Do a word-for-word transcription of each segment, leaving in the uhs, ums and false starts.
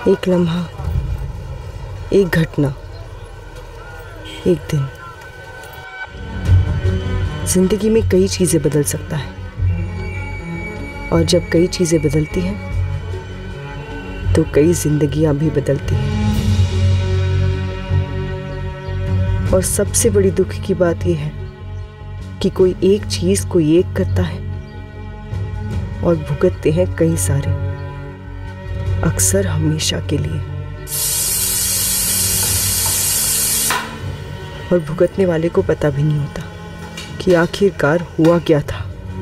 एक लम्हा, एक घटना, एक दिन, जिंदगी में कई चीजें बदल सकता है। और जब कई चीजें बदलती हैं तो कई जिंदगियां भी बदलती हैं। और सबसे बड़ी दुख की बात यह है कि कोई एक चीज कोई एक करता है और भुगतते हैं कई सारे, अक्सर हमेशा के लिए। और भुगतने वाले को पता भी नहीं होता कि आखिरकार हुआ क्या था।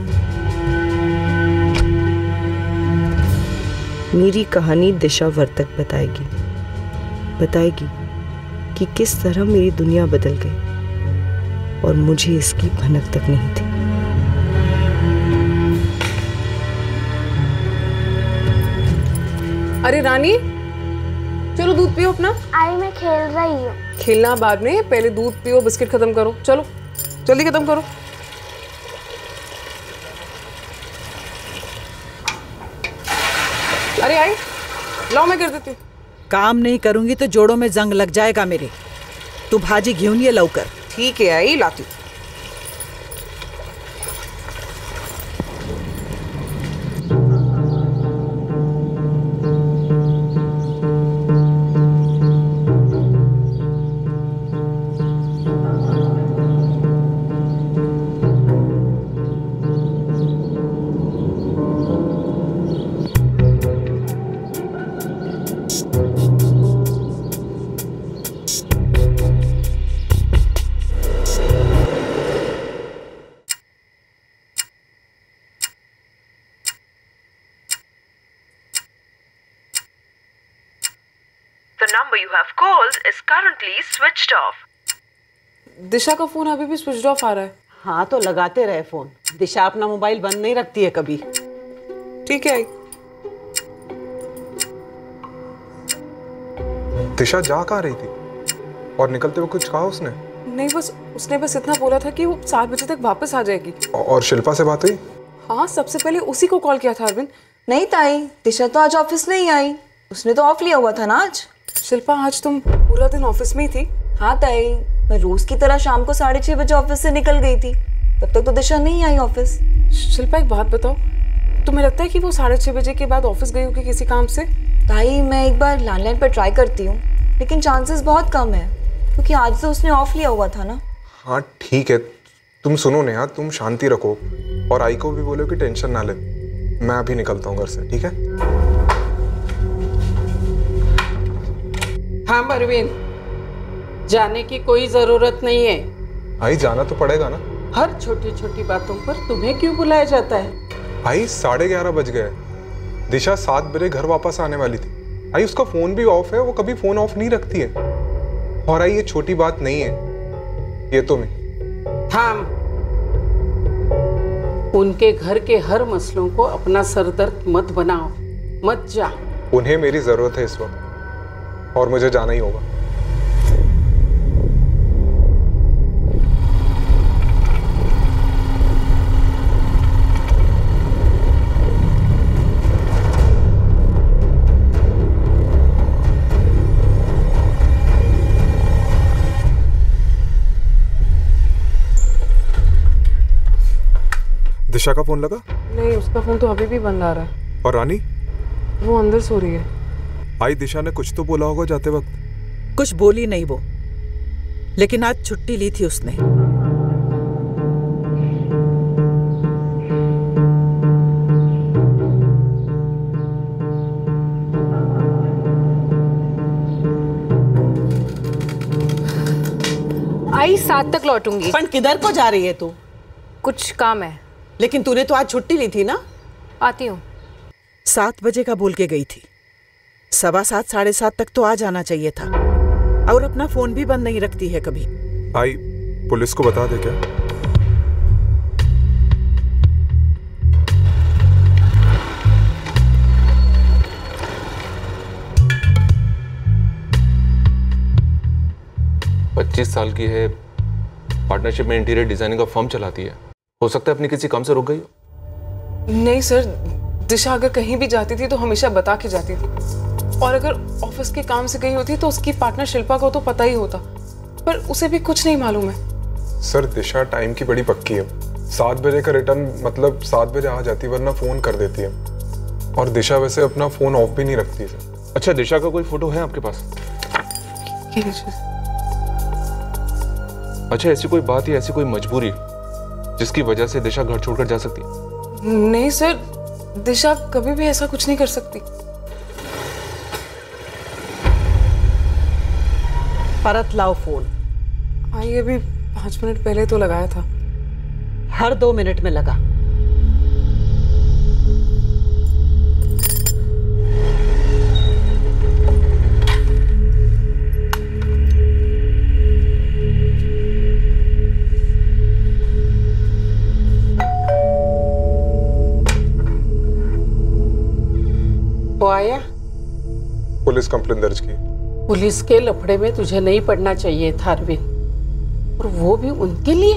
मेरी कहानी दिशा वर्तक बताएगी बताएगी कि किस तरह मेरी दुनिया बदल गई और मुझे इसकी भनक तक नहीं थी। अरे रानी, चलो दूध पियो अपना। आई मैं खेल रही हूँ। खेलना बाद में, पहले दूध पियो, बिस्किट खत्म करो। चलो जल्दी खत्म करो। अरे आई, लाओ मैं कर देती हूँ। काम नहीं करूंगी तो जोड़ों में जंग लग जाएगा मेरे। तू भाजी घेऊन ये लवकर। ठीक है आई, लाती हूँ। The number you have called is currently switched off. दिशा का फोन अभी भी स्विच ऑफ आ रहा है। हाँ तो लगाते रहे फोन। दिशा अपना मोबाइल बंद नहीं रखती है कभी। ठीक है आई। दिशा जा कहाँ रही थी और निकलते हुए कुछ कहा उसने? नहीं, बस उसने बस इतना बोला था कि वो सात बजे तक वापस आ जाएगी। और शिल्पा से बात हुई? हाँ, सबसे पहले उसी को कॉल किया था अरविंद। नहीं ताई, दिशा तो आज ऑफिस नहीं आई। उसने तो ऑफ लिया हुआ था ना आज। शिल्पा, आज तुम पूरा दिन ऑफिस में ही थी? हाँ ताई, मैं रोज की तरह शाम को साढ़े छह बजे ऑफिस से निकल गई थी। तब तक तो दिशा नहीं आई ऑफिस। शिल्पा एक बात बताओ, तुम्हें लगता है कि वो साढ़े छह बजे के बाद ऑफिस गई होगी किसी काम से? ताई मैं एक बार लैंडलाइन पर ट्राई करती हूँ, लेकिन चांसेस बहुत कम है क्योंकि आज तो उसने ऑफ लिया हुआ था ना। हाँ ठीक है, तुम सुनो नेहा, तुम शांति रखो और आई को भी बोलो कि टेंशन ना ले। मैं अभी निकलता हूँ घर से, ठीक है? हाँ परवीन, जाने की कोई जरूरत नहीं है। आई जाना तो पड़ेगा ना। हर छोटी छोटी बातों पर तुम्हें क्यों बुलाया जाता है? आई साढ़े ग्यारह बज गए। दिशा सात बजे घर वापस आने वाली थी। आई उसका फोन भी ऑफ है, वो कभी फोन ऑफ नहीं रखती है। और आई ये छोटी बात नहीं है, ये तो मैं। हाँ, उनके घर के हर मसलों को अपना सरदर्द मत बनाओ, मत जा। उन्हें मेरी जरूरत है इस वक्त और मुझे जाना ही होगा। दिशा का फोन लगा? नहीं, उसका फोन तो अभी भी बंद आ रहा है। और रानी? वो अंदर सो रही है। आई दिशा ने कुछ तो बोला होगा जाते वक्त। कुछ बोली नहीं वो, लेकिन आज छुट्टी ली थी उसने। आई सात तक लौटूंगी। पण किधर को जा रही है तू? कुछ काम है। लेकिन तूने तो आज छुट्टी ली थी ना। आती हूँ। सात बजे का बोल के गई थी, सवा सात साढ़े सात तक तो आ जाना चाहिए था। और अपना फोन भी बंद नहीं रखती है कभी। आई पुलिस को बता दे क्या? पच्चीस साल की है, पार्टनरशिप में इंटीरियर डिजाइनिंग का फर्म चलाती है। हो सकता है अपनी किसी काम से रुक गई हो। नहीं सर, दिशा अगर कहीं भी जाती थी तो हमेशा बता के जाती थी। और अगर ऑफिस के काम से गई होती तो उसकी पार्टनर शिल्पा को तो पता ही होता, पर उसे भी कुछ नहीं मालूम है। सर दिशा टाइम की बड़ी पक्की है, सात बजे का रिटर्न मतलब सात बजे आ जाती, वरना फोन कर देती है। और दिशा वैसे अपना फोन ऑफ भी नहीं रखती सर। अच्छा, दिशा का कोई फोटो है आपके पास? ये लीजिए। अच्छा, ऐसी कोई बात या ऐसी कोई मजबूरी जिसकी वजह से दिशा घर छोड़कर जा सकती है? नहीं सर, दिशा कभी भी ऐसा कुछ नहीं कर सकती। परत लाओ फोन। आई अभी पांच मिनट पहले तो लगाया था। हर दो मिनट में लगा। वो आया? पुलिस कंप्लेंट दर्ज की। पुलिस के लफड़े में तुझे नहीं पड़ना चाहिए था अरविंद, और वो भी उनके लिए।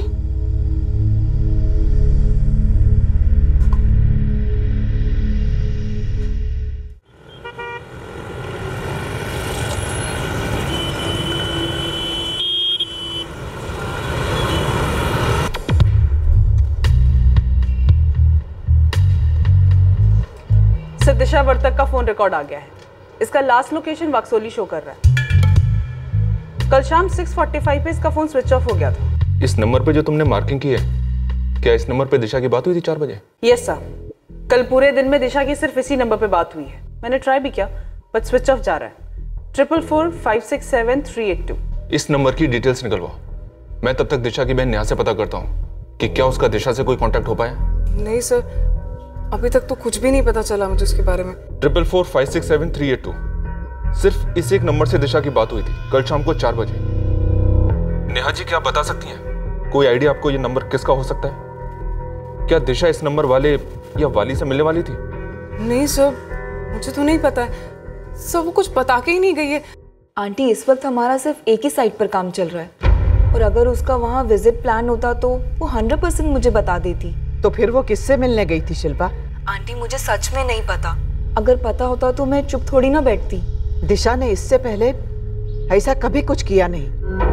दिशा वर्तक का फोन रिकॉर्ड आ गया है। इसका लास्ट लोकेशन वाक्सोली शो कर रहा है। कल शाम छह पैंतालीस पे इसका फोन स्विच ऑफ हो गया था। इस नंबर पे जो तुमने मार्किंग की है, क्या इस नंबर पे दिशा की बात हुई थी चार बजे? यस सर, कल पूरे दिन में दिशा की सिर्फ इसी नंबर पे बात हुई है। मैंने ट्राई भी किया बट स्विच ऑफ जा रहा है। Triple four five six seven three eight two. इस नंबर की डिटेल्स निकलवाओ। मैं तब तक दिशा की बहन नेहा से पता करता हूँ कि क्या उसका दिशा से कोई कांटेक्ट हो पाया। नहीं सर, अभी तक तो कुछ भी नहीं पता चला मुझे उसके बारे में। Triple four five six seven three eight two, सिर्फ इस एक नंबर से दिशा की बात हुई थी कल शाम को चार बजे। नेहा जी, क्या आप बता सकती हैं कोई आइडिया आपको ये नंबर किसका हो सकता है? क्या दिशा इस नंबर वाले या वाली से मिलने वाली थी? नहीं सर, मुझे तो नहीं पता है सर, वो कुछ बता के ही नहीं गई है। आंटी, इस वक्त हमारा सिर्फ एक ही साइट पर काम चल रहा है, और अगर उसका वहाँ विजिट प्लान होता तो वो हंड्रेड परसेंट मुझे बता देती। तो फिर वो किससे मिलने गई थी शिल्पा? आंटी, मुझे सच में नहीं पता। अगर पता होता तो मैं चुप थोड़ी ना बैठती। दिशा ने इससे पहले ऐसा कभी कुछ किया नहीं।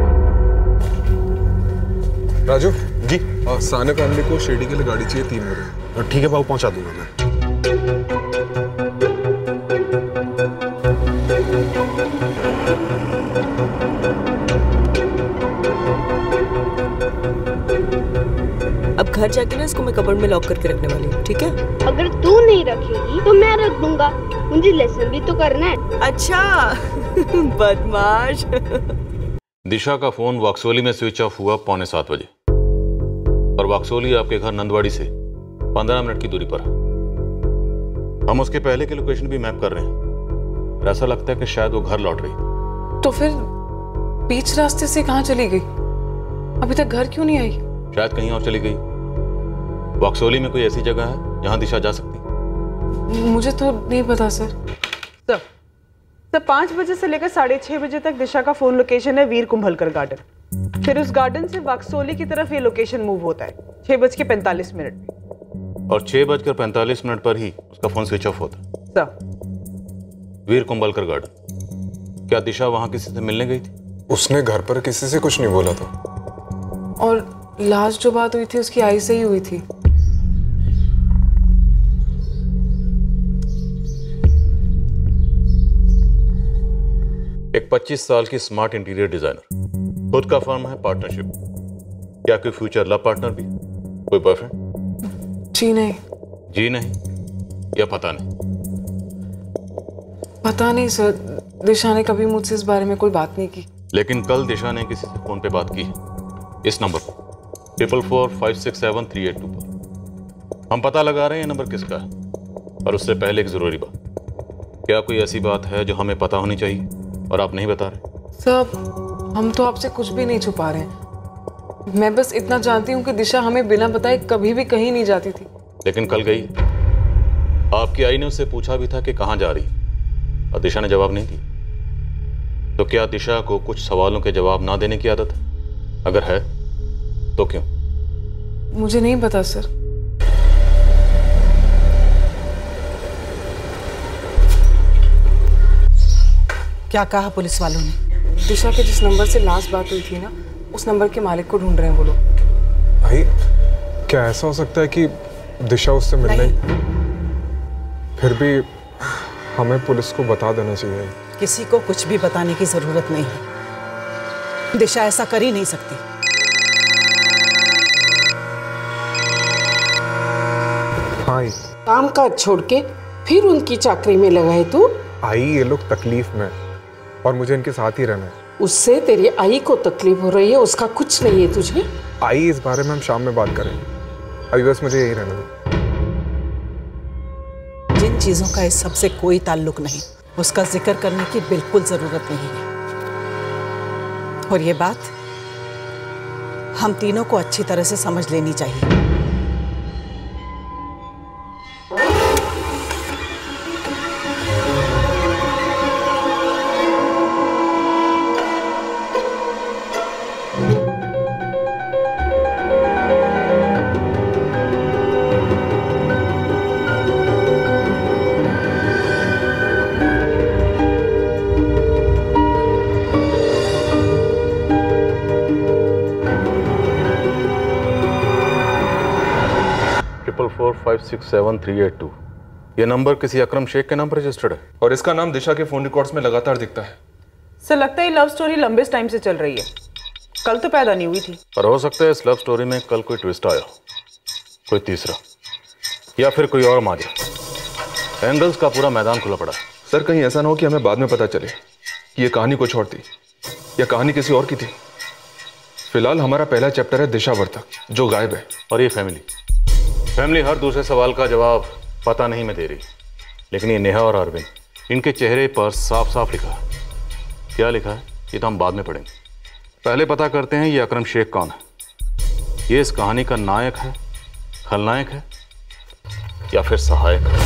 राजू जी, साने फैमिली को शिरडी के लिए गाड़ी चाहिए तीन बजे। ठीक है बाबू, पहुंचा दूंगा मैं। अब घर जाके ना इसको मैं कबर्ड में लॉक करके रखने वाली हूँ, ठीक है? अगर तू नहीं रखेगी तो मैं रख दूंगा, मुझे लेसन भी तो करना है। अच्छा बदमाश। दिशा का फोन वाक्सोली में स्विच ऑफ हुआ पौने सात बजे, और वाक्सोली आपके घर नंदवाड़ी से पंद्रह मिनट की दूरी पर है। हम उसके पहले की लोकेशन भी मैप कर रहे हैं, और ऐसा लगता है कि शायद वो घर लौट रही। तो फिर बीच रास्ते से कहाँ चली गई? अभी तक घर क्यों नहीं आई? शायद कहीं और चली गई। वाक्सोली में कोई ऐसी जगह है जहां दिशा जा सकती? मुझे तो नहीं पता सर। सर सर पाँच बजे से लेकर साढ़े छह बजे तक दिशा का फोन लोकेशन है वीर कुंभलकर गार्डन। फिर उस गार्डन से वाक्सोली की तरफ ये लोकेशन मूव होता है छह बज के पैंतालीस मिनट में, और छह बजकर पैंतालीस मिनट पर ही उसका फोन स्विच ऑफ होता है। सर वीर कुंभलकर गार्डन, क्या दिशा वहां किसी से मिलने गई थी? उसने घर पर किसी से कुछ नहीं बोला था। और लास्ट जो बात हुई थी उसकी आई से ही हुई थी। एक पच्चीस साल की स्मार्ट इंटीरियर डिजाइनर, खुद का फर्म है पार्टनरशिप। क्या कोई फ्यूचर लव पार्टनर भी? कोई बॉयफ्रेंड? जी नहीं। जी नहीं या पता नहीं? पता नहीं सर, दिशा ने कभी मुझसे इस बारे में कोई बात नहीं की। लेकिन कल दिशा ने किसी से फोन पे बात की है, इस नंबर पर triple four five six seven three eight two पर। हम पता लगा रहे हैं नंबर किसका है, और उससे पहले एक जरूरी बात, क्या कोई ऐसी बात है जो हमें पता होनी चाहिए और आप नहीं बता रहे? सर, हम तो आपसे कुछ भी नहीं छुपा रहे हैं। मैं बस इतना जानती हूँ कि दिशा हमें बिना बताए कभी भी कहीं नहीं जाती थी। लेकिन कल गई। आपकी आई ने उससे पूछा भी था कि कहाँ जा रही, और दिशा ने जवाब नहीं दिया। तो क्या दिशा को कुछ सवालों के जवाब ना देने की आदत है? अगर है तो क्यों? मुझे नहीं पता सर। क्या कहा पुलिस वालों ने? दिशा के जिस नंबर से लास्ट बात हुई थी ना, उस नंबर के मालिक को ढूंढ रहे हैं वो लोग। भाई क्या ऐसा हो सकता है कि दिशा उससे मिलने? फिर भी हमें पुलिस को बता देना चाहिए। किसी को कुछ भी बताने की जरूरत नहीं है। दिशा ऐसा कर ही नहीं सकती। हाँ काम काज छोड़ के फिर उनकी चाकरी में लगा है तू? आई ये लोग तकलीफ में और मुझे इनके साथ ही रहना है। उससे तेरी आई को तकलीफ हो रही है, उसका कुछ नहीं है तुझे। आई इस बारे में हम शाम में बात करेंगे, अभी बस मुझे यही रहना है। जिन चीजों का इस सबसे कोई ताल्लुक नहीं, उसका जिक्र करने की बिल्कुल जरूरत नहीं है। और ये बात हम तीनों को अच्छी तरह से समझ लेनी चाहिए। Four five six seven three eight two. ये नंबर किसी अकरम शेख के नाम पर रजिस्टर्ड है और इसका नाम दिशा के फोन रिकॉर्ड्स में लगातार दिखता है। सर लगता है लव स्टोरी लंबे टाइम से चल रही है, कल तो पैदा नहीं हुई थी। पर हो सकता है इस लव स्टोरी में कल कोई ट्विस्ट आया, कोई तीसरा या फिर कोई और माजरा। एंगल्स का पूरा मैदान खुला पड़ा है। सर कहीं ऐसा ना हो कि हमें बाद में पता चले कि ये कहानी कुछ और थी या कहानी किसी और की थी। फिलहाल हमारा पहला चैप्टर है दिशा वर्तक जो गायब है। और ये फैमिली फैमिली हर दूसरे सवाल का जवाब पता नहीं मैं दे रही, लेकिन ये नेहा और अरविंद, इनके चेहरे पर साफ साफ लिखा है। क्या लिखा है ये तो हम बाद में पढ़ेंगे। पहले पता करते हैं ये अकरम शेख कौन है। ये इस कहानी का नायक है, खलनायक है या फिर सहायक है।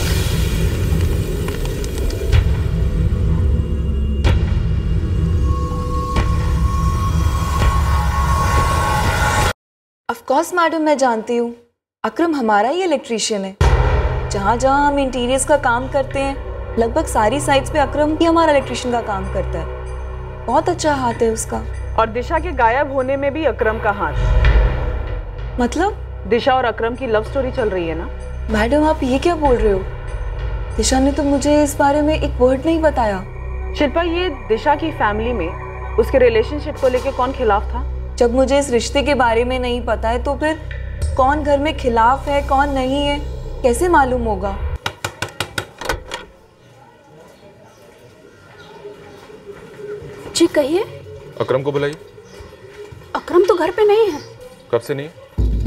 ऑफ कोर्स मैडम, मैं जानती हूँ अकरम हमारा ही इलेक्ट्रीशियन है। जहाँ जहाँ हम इंटीरियर्स का काम करते हैं, लगभग सारी साइट्स पे अकरम ही हमारा इलेक्ट्रीशियन का काम करता है। बहुत अच्छा हाथ है उसका। और दिशा के गायब होने में भी अकरम का हाथ। मतलब? दिशा और अकरम की लव स्टोरी चल रही है ना। मैडम आप ये क्या बोल रहे हो? दिशा ने तो मुझे इस बारे में एक वर्ड नहीं बताया। शिल्पा, ये दिशा की फैमिली में उसके रिलेशनशिप को लेकर कौन खिलाफ था? जब मुझे इस रिश्ते के बारे में नहीं पता है तो फिर कौन घर में खिलाफ है कौन नहीं है कैसे मालूम होगा? जी कहिए। अकरम को बुलाइए। अकरम तो घर पे नहीं है। कब से नहीं है?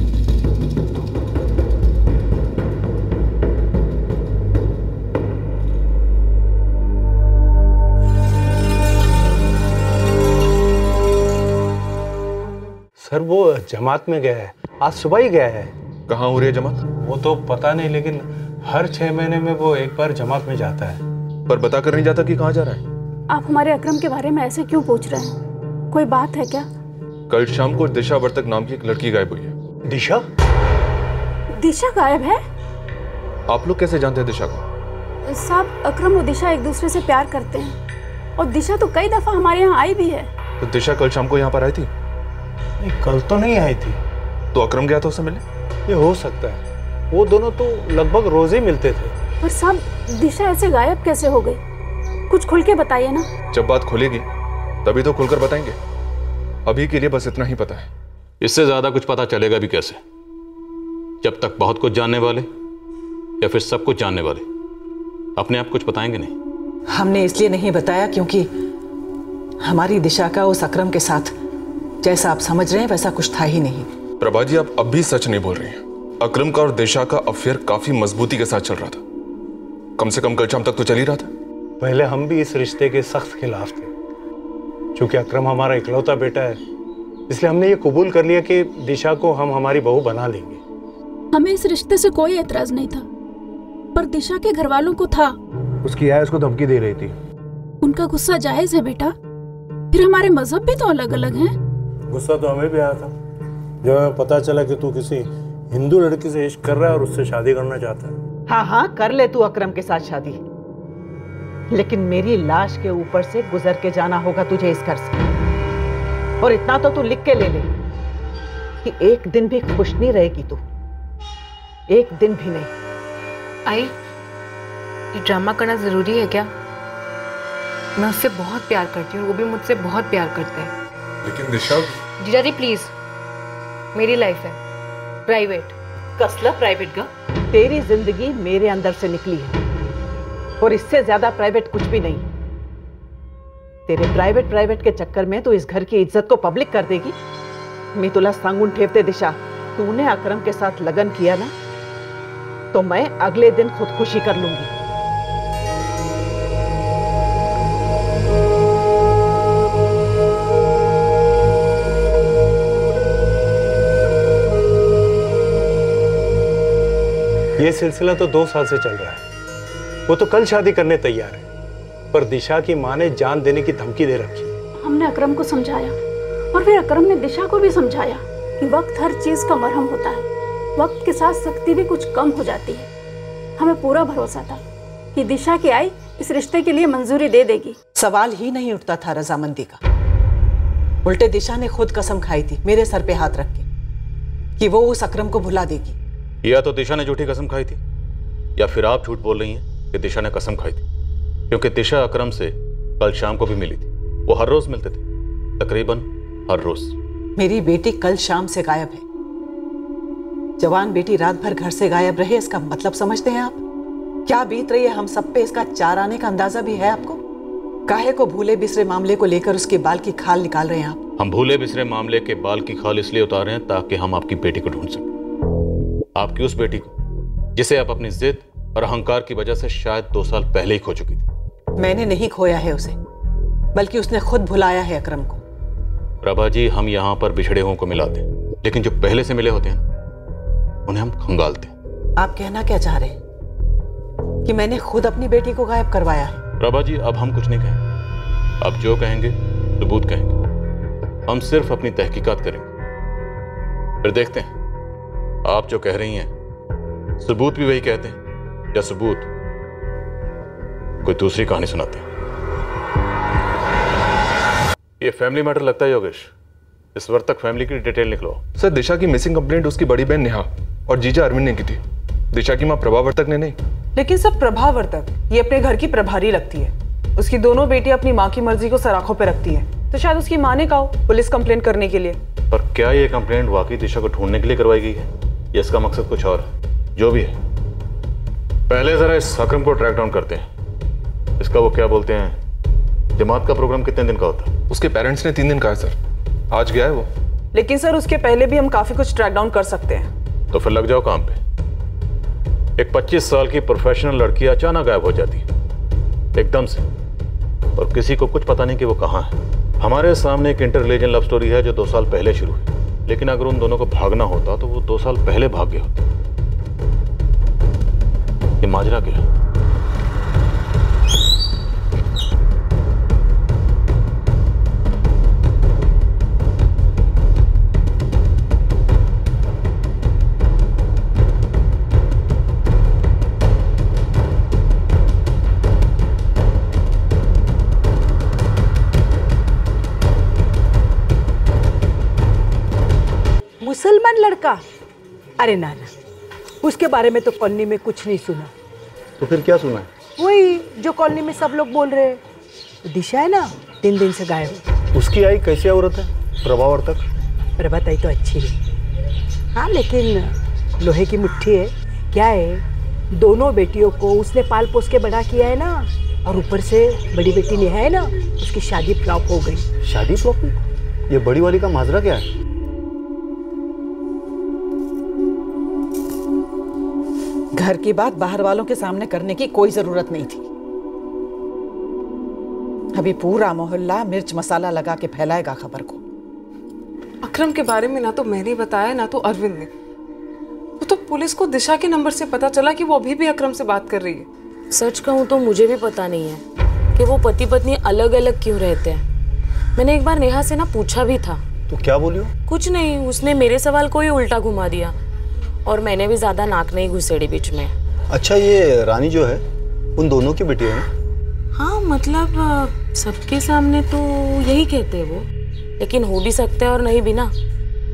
सर वो जमात में गया है, आज सुबह ही गया है। कहाँ हो रही है जमात? वो तो पता नहीं, लेकिन हर छह महीने में वो एक बार जमात में जाता है। पर बता कर नहीं जाता कि कहाँ जा रहा है? आप हमारे अकरम के बारे में ऐसे क्यों पूछ रहे हैं? कोई बात है क्या? कल शाम को दिशा वर्तक नाम की एक लड़की गायब हुई है। दिशा? दिशा गायब है? आप लोग कैसे जानते हैं दिशा को? साहब अकरम और दिशा एक दूसरे से प्यार करते हैं और दिशा तो कई दफा हमारे यहाँ आई भी है। तो दिशा कल शाम को यहाँ पर आई थी? नहीं, कल तो नहीं आई थी। तो अकरम गया था उससे मिलने? ये हो सकता है, वो दोनों तो लगभग रोज ही मिलते थे। पर साहब दिशा ऐसे गायब कैसे हो गई? कुछ खुल के बताइए ना। जब बात खुलेगी तभी तो खुलकर बताएंगे। अभी के लिए बस इतना ही पता है। इससे ज्यादा कुछ पता चलेगा भी कैसे, जब तक बहुत कुछ जानने वाले या फिर सब कुछ जानने वाले अपने आप कुछ बताएंगे नहीं। हमने इसलिए नहीं बताया क्योंकि हमारी दिशा का उस अकरम के साथ जैसा आप समझ रहे हैं वैसा कुछ था ही नहीं। प्रभा जी, आप अब भी सच नहीं बोल रही हैं। अकरम का और दिशा का अफेयर काफी मजबूती के साथ चल रहा था। कम से कम कल शाम तक तो चल ही रहा था। पहले हम भी इस रिश्ते के सख्त खिलाफ थे। चूंकि अकरम हमारा इकलौता बेटा है, इसलिए हमने ये कबूल कर लिया कि दिशा को हम हमारी बहू बना लेंगे। हमें इस रिश्ते से कोई एतराज नहीं था, पर दिशा के घर वालों को था। उसकी आय उसको धमकी दे रही थी। उनका गुस्सा जायज है बेटा, फिर हमारे मजहब भी तो अलग अलग हैं। गुस्सा तो हमें भी आया था जब हमें पता चला कि तू किसी हिंदू लड़की से इश्क कर रहा है और उससे शादी करना चाहता है। हाँ हाँ कर ले तू अकरम के साथ शादी। लेकिन मेरी लाश के ऊपर से गुजर के जाना होगा तुझे इस घर से। और इतना तो तू लिख के ले ले कि एक दिन भी खुश नहीं रहेगी तू, एक दिन भी नहीं। आई, ये ड्रामा करना जरूरी है क्या? मैं उससे बहुत प्यार करती हूँ, वो भी मुझसे बहुत प्यार करते हैं। लेकिन दिशा। जीजा जी प्लीज, मेरी लाइफ है प्राइवेट। कसला प्राइवेट का? तेरी जिंदगी मेरे अंदर से निकली है और इससे ज्यादा प्राइवेट कुछ भी नहीं। तेरे प्राइवेट प्राइवेट के चक्कर में तो इस घर की इज्जत को पब्लिक कर देगी। मैं तुला सांगून ठेवते दिशा, तूने अकरम के साथ लगन किया ना, तो मैं अगले दिन खुदकुशी कर लूंगी। ये सिलसिला तो दो साल से चल रहा है। वो तो कल शादी करने तैयार है, पर दिशा की माँ ने जान देने की धमकी दे रखी है। हमने अकरम को समझाया और फिर अकरम ने दिशा को भी समझाया कि वक्त हर चीज का मरहम होता है, वक्त के साथ सख्ती भी कुछ कम हो जाती है। हमें पूरा भरोसा था कि दिशा की आई इस रिश्ते के लिए मंजूरी दे देगी। सवाल ही नहीं उठता था रजामंदी का। उल्टे दिशा ने खुद कसम खाई थी मेरे सर पे हाथ रख के कि वो उस अकरम को भुला देगी। या तो दिशा ने झूठी कसम खाई थी या फिर आप झूठ बोल रही हैं कि दिशा ने कसम खाई थी, क्योंकि दिशा अकरम से कल शाम को भी मिली थी। वो हर रोज मिलते थे, तकरीबन हर रोज। मेरी बेटी कल शाम से गायब है। जवान बेटी रात भर घर से गायब रहे, इसका मतलब समझते हैं आप? क्या बीत रही है हम सब पे, इसका चार आने का अंदाजा भी है आपको? काहे को भूले बिसरे मामले को लेकर उसके बाल की खाल निकाल रहे हैं आप? हम भूले बिसरे मामले के बाल की खाल इसलिए उतार रहे हैं ताकि हम आपकी बेटी को ढूंढ सकें। आपकी उस बेटी को जिसे आप अपनी जिद और अहंकार की वजह से शायद दो साल पहले ही खो चुकी थी। मैंने नहीं खोया है उसे, बल्कि उसने खुद भुलाया है अकरम को। प्रभा जी, हम यहाँ पर बिछड़े हुओं को मिलाते हैं, लेकिन जो पहले से मिले होते हैं उन्हें हम खंगालते हैं। आप कहना क्या चाह रहे हैं कि मैंने खुद अपनी बेटी को गायब करवाया है? प्रभा जी, अब हम कुछ नहीं कहेंगे। अब जो कहेंगे सबूत कहेंगे। हम सिर्फ अपनी तहकीकात करेंगे, फिर देखते हैं आप जो कह रही हैं सबूत भी वही कहते हैं या सबूत कोई दूसरी कहानी सुनाते हैं। ये फैमिली मैटर लगता है योगेश। इस वक्त तक फैमिली की डिटेल निकलो। सर, दिशा की मिसिंग कंप्लेंट उसकी बड़ी बहन नेहा और जीजा अरविंद ने की थी, दिशा की मां प्रभावर्तक ने नहीं। लेकिन सब प्रभावर्तक ये अपने घर की प्रभारी लगती है। उसकी दोनों बेटी अपनी माँ की मर्जी को सराखों पे रखती है, तो शायद उसकी माँ ने कहा पुलिस कंप्लेंट करने के लिए। पर क्या ये कंप्लेंट वाकई दिशा को ढूंढने के लिए करवाई गई है या इसका मकसद कुछ और है? जो भी है, पहले जरा इस अकरम को ट्रैक डाउन करते हैं। इसका वो क्या बोलते हैं, जमात का प्रोग्राम कितने दिन का होता है? उसके पेरेंट्स ने तीन दिन कहा सर, आज गया है वो। लेकिन सर उसके पहले भी हम काफी कुछ ट्रैक डाउन कर सकते हैं। तो फिर लग जाओ काम पे। एक पच्चीस साल की प्रोफेशनल लड़की अचानक गायब हो जाती है एकदम से, और किसी को कुछ पता नहीं कि वो कहाँ है। हमारे सामने एक इंटर रिलीजन लव स्टोरी है जो दो साल पहले शुरू हुई, लेकिन अगर उन दोनों को भागना होता तो वो दो साल पहले भाग गए होते। ये माजरा क्या है? मुसलमान लड़का? अरे ना ना, उसके बारे में तो कॉलोनी में कुछ नहीं सुना। तो फिर क्या सुना है? वही जो कॉलोनी में सब लोग बोल रहे हैं। तो दिशा है ना, तीन दिन से गायब। उसकी आई कैसी औरत है? प्रभावर्तक? प्रभात आई तो अच्छी है हाँ, लेकिन लोहे की मुट्ठी है। क्या है, दोनों बेटियों को उसने पाल पोस के बड़ा किया है ना, और ऊपर से बड़ी बेटी नेहा है ना, उसकी शादी फ्लॉप हो गई। शादी फ्लॉप हुई? ये बड़ी वाली का माजरा क्या है? घर की बात बाहर वालों के सामने करने की कोई जरूरत नहीं थी। अभी पूरा मोहल्ला मिर्च मसाला लगा के फैलाएगा खबर को। अकरम के बारे में ना तो मैंने बताया ना तो अरविंद ने। वो तो पुलिस को दिशा के नंबर से पता चला कि वो अभी भी अकरम से बात कर रही है। सच कहूँ तो मुझे भी पता नहीं है कि वो पति पत्नी अलग अलग क्यों रहते हैं। मैंने एक बार नेहा से ना पूछा भी था। तो क्या बोलियो? कुछ नहीं, उसने मेरे सवाल को ही उल्टा घुमा दिया और मैंने भी ज्यादा नाक नहीं घुसेड़ी बीच में। अच्छा, ये रानी जो है उन दोनों की बेटी है ना? हाँ मतलब सबके सामने तो यही कहते हैं वो, लेकिन हो भी सकता है और नहीं भी ना।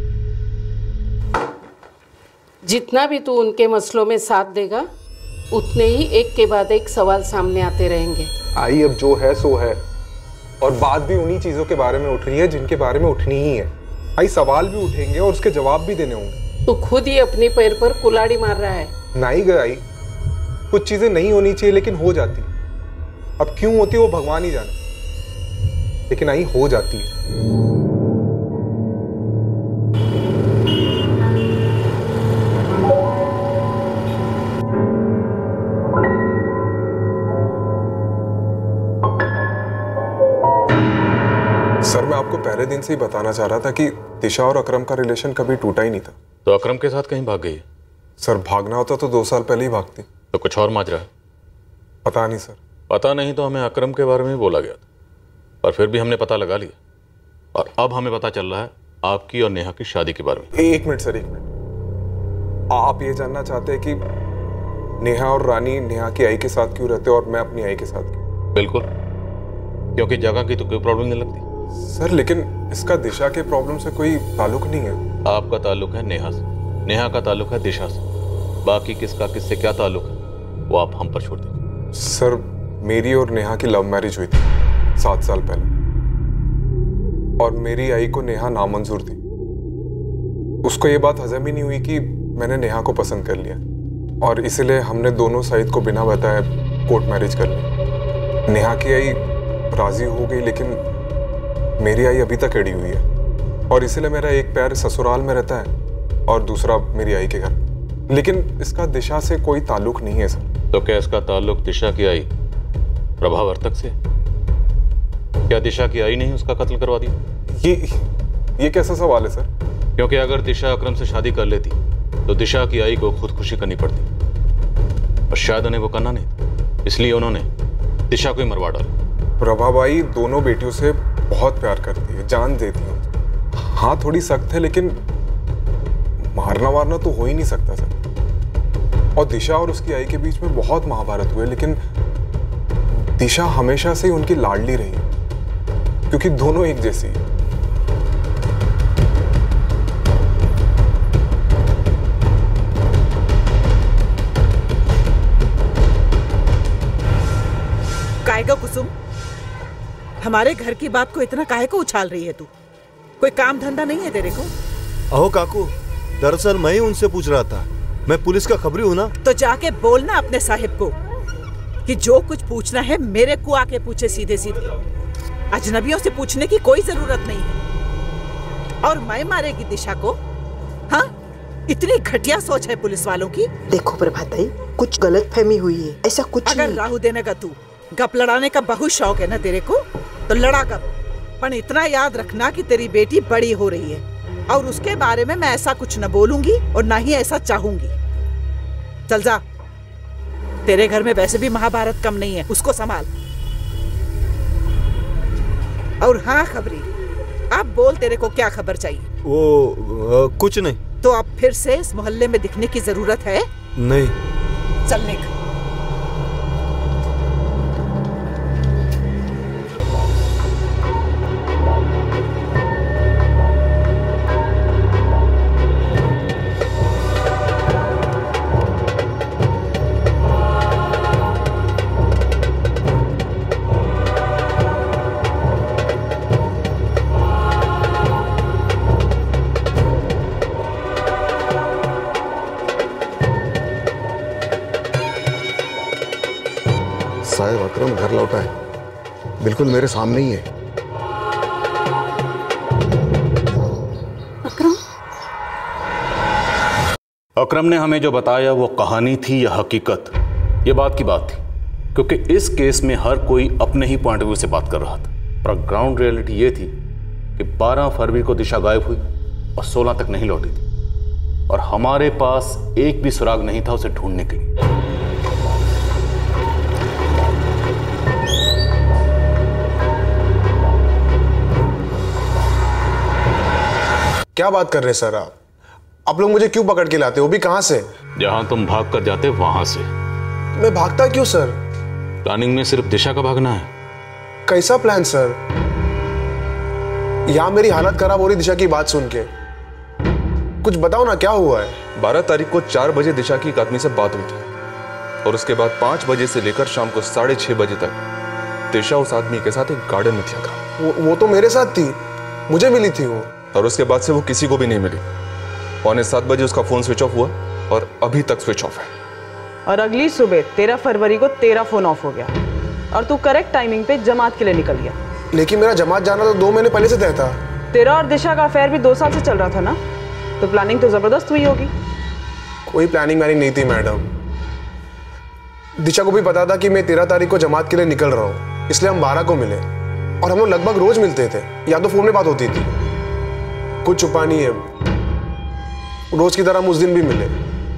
जितना भी तू उनके मसलों में साथ देगा उतने ही एक के बाद एक सवाल सामने आते रहेंगे। आई अब जो है सो है, और बात भी उन्हीं चीजों के बारे में उठ रही है जिनके बारे में उठनी ही है। आई सवाल भी उठेंगे और उसके जवाब भी देने होंगे। तू खुद ही अपने पैर पर कुल्हाड़ी मार रहा है। नहीं गई आई, कुछ चीजें नहीं होनी चाहिए लेकिन हो जाती। अब क्यों होती है वो भगवान ही जाने, लेकिन आई हो जाती है। सर मैं आपको पहले दिन से ही बताना चाह रहा था कि दिशा और अकरम का रिलेशन कभी टूटा ही नहीं था। तो अकरम के साथ कहीं भाग गई? सर भागना होता तो दो साल पहले ही भागती। तो कुछ और माजरा है? पता नहीं सर। पता नहीं तो हमें अकरम के बारे में बोला गया था, और फिर भी हमने पता लगा लिया, और अब हमें पता चल रहा है आपकी और नेहा की शादी के बारे में। एक मिनट सर, एक मिनट। आप ये जानना चाहते हैं कि नेहा और रानी नेहा की आई के साथ क्यों रहते और मैं अपनी आई के साथ क्यों? बिल्कुल, क्योंकि जगह की तो कोई प्रॉब्लम नहीं लगती। सर लेकिन इसका दिशा के प्रॉब्लम से कोई ताल्लुक नहीं है। आपका ताल्लुक है नेहा से, नेहा का ताल्लुक है दिशा से। बाकी किसका किससे क्या ताल्लुक है वो आप हम पर छोड़ दीजिए। सर मेरी और नेहा की लव मैरिज हुई थी सात साल पहले, और मेरी आई को नेहा नामंजूर थी। उसको ये बात हजम ही नहीं हुई कि मैंने नेहा को पसंद कर लिया, और इसलिए हमने दोनों साइड को बिना बताए कोर्ट मैरिज कर ली। नेहा की आई राजी हो गई, लेकिन मेरी आई अभी तक अड़ी हुई है, और इसलिए मेरा एक पैर ससुराल में रहता है और दूसरा मेरी आई के घर। लेकिन इसका दिशा से कोई ताल्लुक नहीं है सर। तो क्या इसका ताल्लुक दिशा की आई प्रभावर्तक से? क्या दिशा की आई नहीं उसका कत्ल करवा दिया? ये ये कैसा सवाल है सर? क्योंकि अगर दिशा अकरम से शादी कर लेती तो दिशा की आई को खुदकुशी करनी पड़ती, और शायद उन्हें वो करना नहीं, इसलिए उन्होंने दिशा को ही मरवा डाला। प्रभाबाई दोनों बेटियों से बहुत प्यार करती है, जान देती है। हाँ थोड़ी सख्त है, लेकिन मारना वारना तो हो ही नहीं सकता सर। और दिशा और उसकी आई के बीच में बहुत महाभारत हुए, लेकिन दिशा हमेशा से ही उनकी लाडली रही, क्योंकि दोनों एक जैसी है। काहे को कुसुम, हमारे घर की बात को इतना काहे को उछाल रही है तू? कोई काम धंधा नहीं है तेरे को? अहो काकू, दरअसल मैं ही उनसे पूछ रहा था। मैं पुलिस का खबरी हूँ ना। तो जाके बोलना अपने साहिब को कि जो कुछ पूछना है मेरे को आके पूछे सीधे सीधे। अजनबियों से पूछने की कोई जरूरत नहीं है। और मैं मारेगी दिशा को? हाँ, इतनी घटिया सोच है पुलिस वालों की। देखो प्रभाताई, कुछ गलत फहमी हुई है, ऐसा कुछ अगर नहीं। राहु देने का तू गप लड़ाने का बहुत शौक है ना तेरे को, तो लड़ा गप, पर इतना याद रखना कि तेरी बेटी बड़ी हो रही है, और उसके बारे में मैं ऐसा कुछ न बोलूंगी और ना ही ऐसा चाहूंगी। चल जा, तेरे घर में वैसे भी महाभारत कम नहीं है, उसको संभाल। और हाँ खबरी, अब बोल, तेरे को क्या खबर चाहिए? वो आ, कुछ नहीं। तो अब फिर से इस मोहल्ले में दिखने की जरूरत है? नहीं। चलने का। साहिब अकरम घर लौटा है, बिल्कुल मेरे सामने ही है। अकरम? अकरम ने हमें जो बताया वो कहानी थी या हकीकत, ये बात की बात थी, क्योंकि इस केस में हर कोई अपने ही पॉइंट ऑफ व्यू से बात कर रहा था। पर ग्राउंड रियलिटी ये थी कि बारह फरवरी को दिशा गायब हुई और सोलह तक नहीं लौटी थी, और हमारे पास एक भी सुराग नहीं था उसे ढूंढने के लिए। क्या बात कर रहे हैं सर आप? आप लोग मुझे क्यों पकड़ के लाते हो? भी कहां से? जहां तुम भाग कर जाते वहां से। मैं भागता क्यों सर? प्लानिंग में सिर्फ दिशा का भागना है? कैसा प्लान सर? यहाँ मेरी हालत खराब हो रही दिशा की बात सुन के। कुछ बताओ ना, क्या हुआ है? बारह तारीख को चार बजे दिशा की एक आदमी से बात हुई थी और उसके बाद पांच बजे से लेकर शाम को साढ़े छह बजे तक दिशा उस आदमी के साथ एक गार्डन में थी। वो, वो तो मेरे साथ थी, मुझे मिली थी वो। और उसके बाद से वो किसी को भी नहीं मिली। पौने सात बजे उसका फोन स्विच ऑफ हुआ और अभी तक स्विच ऑफ है। और अगली सुबह तेरह फरवरी को तेरा फोन ऑफ हो गया और तू करेक्ट टाइमिंग पे जमात के लिए निकल गया। लेकिन मेरा जमात जाना तो दो महीने पहले से तय था। तेरा और दिशा का अफेयर भी दो साल से चल रहा था ना, तो प्लानिंग तो जबरदस्त हुई होगी। कोई प्लानिंग मैनिंग नहीं थी मैडम। दिशा को भी पता था कि मैं तेरह तारीख को जमात के लिए निकल रहा हूँ, इसलिए हम बारह को मिले और हम लोग लगभग रोज मिलते थे, या तो फोन में बात होती थी। कुछ छुपा नहीं है, रोज की तरह हम उस दिन भी मिले।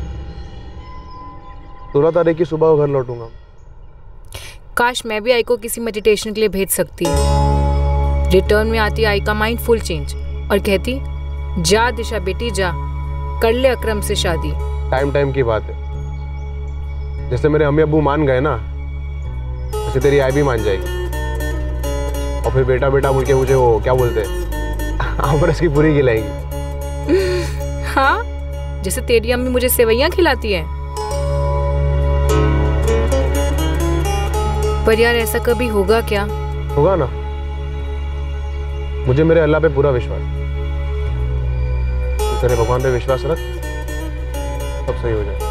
सोलह तारीख की सुबह घर लौटूंगा। काश मैं भी आई को किसी मेडिटेशन के लिए भेज सकती। रिटर्न में आती आई का माइंड फुल चेंज और कहती, जा दिशा बेटी जा, कर ले अकरम से शादी। टाइम टाइम की बात है। जैसे मेरे अम्मी अब्बू मान गए ना, वैसे तेरी आई भी मान जाएगी। और फिर बेटा बेटा बोल के मुझे वो क्या बोलते हैं, आमरस की पूरी खिलाएंगी। हाँ, जैसे तेरी अम्मी मुझे सेवैयां खिलाती है। पर यार ऐसा कभी होगा क्या? होगा ना, मुझे मेरे अल्लाह पे पूरा विश्वास। तू तेरे भगवान पे विश्वास रख, सब सही हो जाए।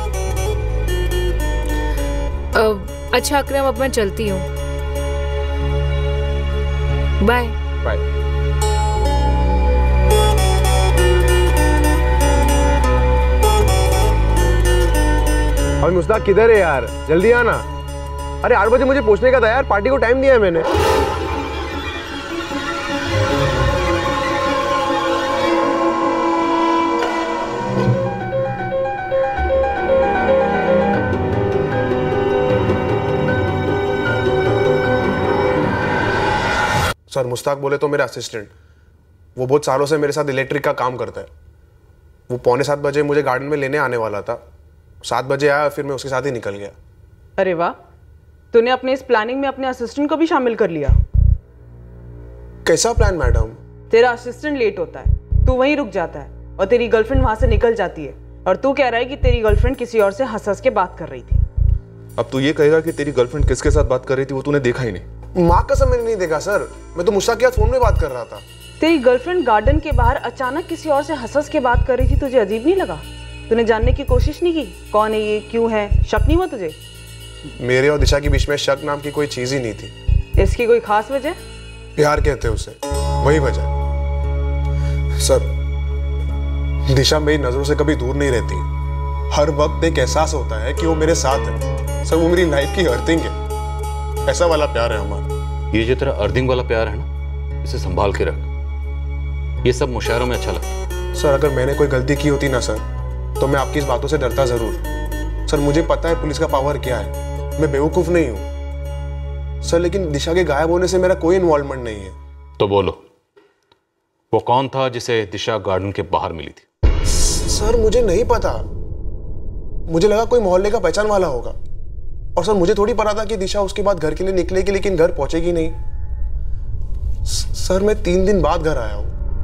अब अच्छा अकरम, अब मैं चलती हूँ। Bye bye. अभी मुस्ताक किधर है यार? जल्दी आना। अरे आठ बजे मुझे पहुंचने का था यार, पार्टी को टाइम दिया है मैंने। सर मुस्ताक बोले तो मेरा असिस्टेंट, वो बहुत सालों से मेरे साथ इलेक्ट्रिक का काम करता है। वो पौने सात बजे मुझे गार्डन में लेने आने वाला था। सात बजे आया, फिर मैं उसके साथ ही निकल गया। अरे वाह, तूने अपने इस प्लानिंग में अपने असिस्टेंट को भी शामिल कर लिया। कैसा प्लान मैडम? तेरा असिस्टेंट लेट होता है, तू वहीं रुक जाता है और तेरी गर्लफ्रेंड वहां से निकल जाती है, और तू कह रहा है कि तेरी गर्लफ्रेंड किसी और से हंस हंस के बात कर रही थी। अब तू ये कहेगा कि तेरी गर्लफ्रेंड किसके साथ बात कर रही थी, वो तूने देखा ही नहीं? माँ कसम मैंने नहीं देखा सर, मैं तो मुस्ताक के साथ फोन में बात कर रहा था। तेरी गर्लफ्रेंड गार्डन के बाहर अचानक किसी और से हंस हंस के बात कर रही थी, तुझे अजीब नहीं लगा? तूने जानने की कोशिश नहीं की कौन है ये, क्यों है? शक नहीं हुआ तुझे? मेरे और दिशा के बीच में शक नाम की कोई चीज ही नहीं थी। इसकी कोई खास वजह? प्यार कहते हैं उसे, वही वजह। सर दिशा मेरी नजरों से कभी दूर नहीं रहती। हर वक्त एक एहसास होता है कि वो मेरे साथ है। सर वो मेरी लाइफ की अर्थिंग है। ऐसा वाला प्यार है हमारा। ये जो तेरा अर्थिंग वाला प्यार है ना, इसे संभाल के रख। ये सब मुशायरों में अच्छा लगता है। सर अगर मैंने कोई गलती की होती ना सर, तो मैं आपकी इस बातों से डरता जरूर। सर मुझे पता है पुलिस का पावर क्या है, मैं बेवकूफ नहीं हूं सर, लेकिन दिशा के गायब होने से मेरा कोई इन्वॉल्वमेंट नहीं है। तो बोलो, वो कौन था जिसे दिशा गार्डन के बाहर मिली थी? सर मुझे नहीं पता, मुझे लगा कोई मोहल्ले का पहचान वाला होगा। और सर मुझे थोड़ी पता था कि दिशा उसके बाद घर के लिए निकलेगी, लेकिन घर पहुंचेगी नहीं। सर मैं तीन दिन बाद घर आया हूं,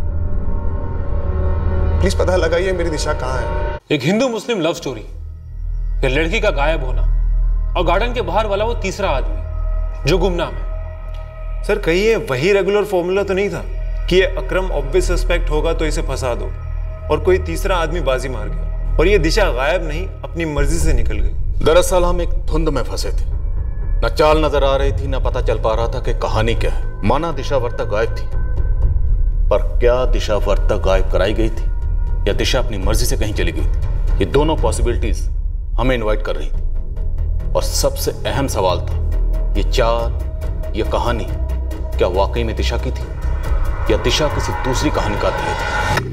प्लीज पता लगाइए मेरी दिशा कहाँ है। एक हिंदू मुस्लिम लव स्टोरी, फिर लड़की का गायब होना, और गार्डन के बाहर वाला वो तीसरा आदमी जो गुमनाम है। सर कहीं ये वही रेगुलर फॉर्मूला तो नहीं था कि ये अकरम ऑब्वियस सस्पेक्ट होगा तो इसे फंसा दो, और कोई तीसरा आदमी बाजी मार गया, और ये दिशा गायब नहीं अपनी मर्जी से निकल गई? दरअसल हम एक धुंध में फंसे थे, न चाल नजर आ रही थी, न पता चल पा रहा था कि कहानी क्या है। माना दिशा वर्ता गायब थी, पर क्या दिशा वर्ता गायब कराई गई थी या दिशा अपनी मर्जी से कहीं चली गई थी? ये दोनों पॉसिबिलिटीज हमें इनवाइट कर रही थी। और सबसे अहम सवाल था, ये चाल, ये कहानी क्या वाकई में दिशा की थी या दिशा किसी दूसरी कहानी का अध्याय थी?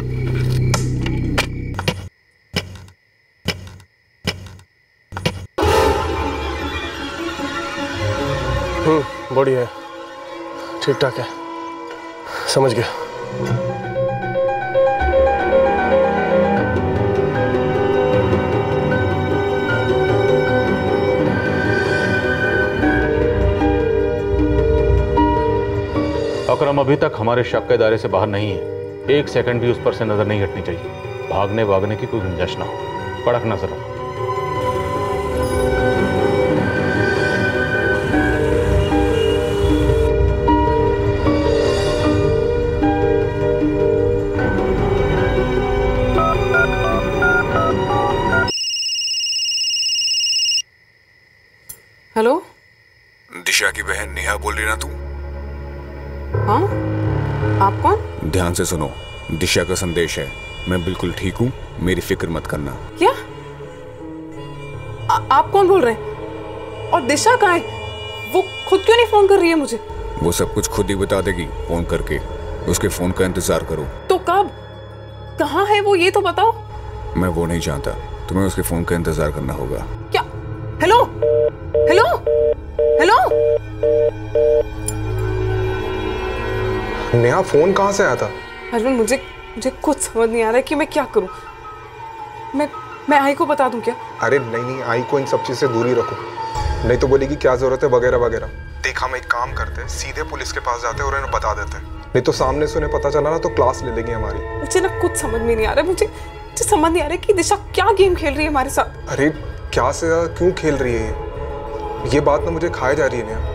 हम्म बढ़िया है, ठीक ठाक है, समझ गया। अकरम अभी तक हमारे शक के दायरे से बाहर नहीं है। एक सेकंड भी उस पर से नजर नहीं हटनी चाहिए। भागने भागने की कोई गुंजाइश ना हो। कड़क नजर रखो। हेलो, दिशा की बहन नेहा बोल रही ना तू? हाँ, आप कौन? ध्यान से सुनो, दिशा का संदेश है। मैं बिल्कुल ठीक हूँ, मेरी फिक्र मत करना। क्या? आ, आप कौन बोल रहे हैं? और दिशा कहाँ है? वो खुद क्यों नहीं फोन कर रही है मुझे? वो सब कुछ खुद ही बता देगी फोन करके। उसके फोन का इंतजार करो। तो कब? कहाँ है वो, ये तो बताओ। मैं वो नहीं जानता, तुम्हें उसके फोन का इंतजार करना होगा। क्या? Hello hello hello. Neha phone कहाँ से आया था? अरविंद, मुझे मुझे कुछ समझ नहीं आ रहा है कि मैं क्या करूं। मैं मैं आई को बता दूं क्या? अरे नहीं नहीं, आई को इन सब चीज से दूरी रखो, नहीं तो बोलेगी क्या जरूरत है वगैरह वगैरह। देख, हम एक काम करते हैं, सीधे पुलिस के पास जाते हैं और इन्हें बता देते हैं। नहीं तो सामने से उन्हें पता चला ना तो क्लास ले लेगी हमारी। मुझे ना कुछ समझ में नहीं आ रहा है। मुझे मुझे समझ नहीं आ रहा है कि दिशा क्या गेम खेल रही है हमारे साथ। अरे क्या से क्यों खेल रही है ये बात ना मुझे खाए जा रही है नेहा।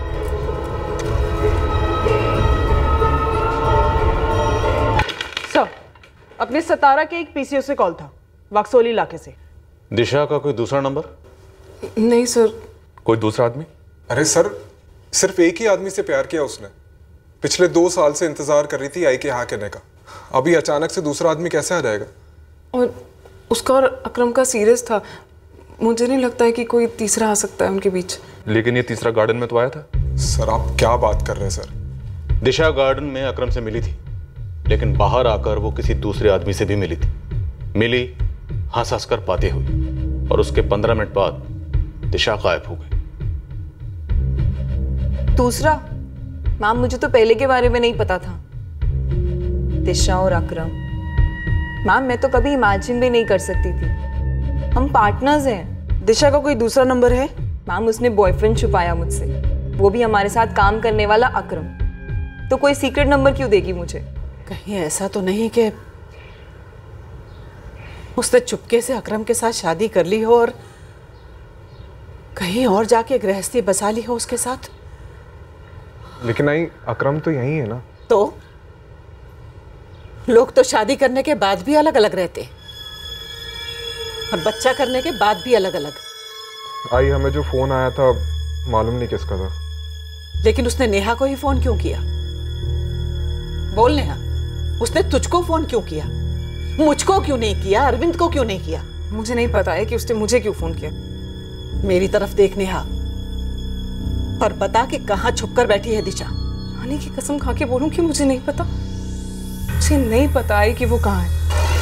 सर, अपने सतारा के एक पीसीओ से कॉल था, वाक्सोली इलाके से। दिशा का कोई दूसरा नंबर? नहीं सर। कोई दूसरा आदमी? अरे सर, सिर्फ एक ही आदमी से प्यार किया उसने। पिछले दो साल से इंतजार कर रही थी आई के हाँ कहने का। अभी अचानक से दूसरा आदमी कैसे आ जाएगा? और उसका और अकरम का सीरियस था। मुझे नहीं लगता है कि कोई तीसरा आ सकता है उनके बीच। लेकिन ये तीसरा गार्डन में तो आया था। सर आप क्या बात कर रहे हैं सर? दिशा गार्डन में अकरम से मिली थी, लेकिन बाहर आकर वो किसी दूसरे आदमी से भी मिली थी। मिली, हंस हंस कर बातें हुई और उसके पंद्रह मिनट बाद दिशा गायब हो गई। दूसरा? मैम, मुझे तो पहले के बारे में नहीं पता था। दिशा और अकरम, मैम मैं तो कभी इमेजिन भी नहीं कर सकती थी। हम पार्टनर्स हैं। दिशा का कोई दूसरा नंबर है? मैम, उसने बॉयफ्रेंड छुपाया मुझसे, वो भी हमारे साथ काम करने वाला अकरम। तो कोई सीक्रेट नंबर क्यों देगी मुझे? कहीं ऐसा तो नहीं कि उसने चुपके से अकरम के साथ शादी कर ली हो और कहीं और जाके गृहस्थी बसा ली हो उसके साथ? लेकिन आई, अकरम तो यही है ना। तो लोग तो शादी करने के बाद भी अलग अलग रहते हैं और बच्चा करने के बाद भी अलग अलग। आई, हमें जो फोन आया था मालूम नहीं किसका था। लेकिन उसने नेहा को ही फोन क्यों किया? बोल नेहा, उसने तुझको फोन क्यों किया? मुझको क्यों नहीं किया? अरविंद को क्यों नहीं किया? मुझे नहीं पता है कि उसने मुझे क्यों फोन किया। मेरी तरफ देख नेहा और बता कि कहाँ छुपकर बैठी है दिशा। रानी की कसम खा के बोलूं कि मुझे नहीं पता। मुझे नहीं पता है कि वो कहाँ है।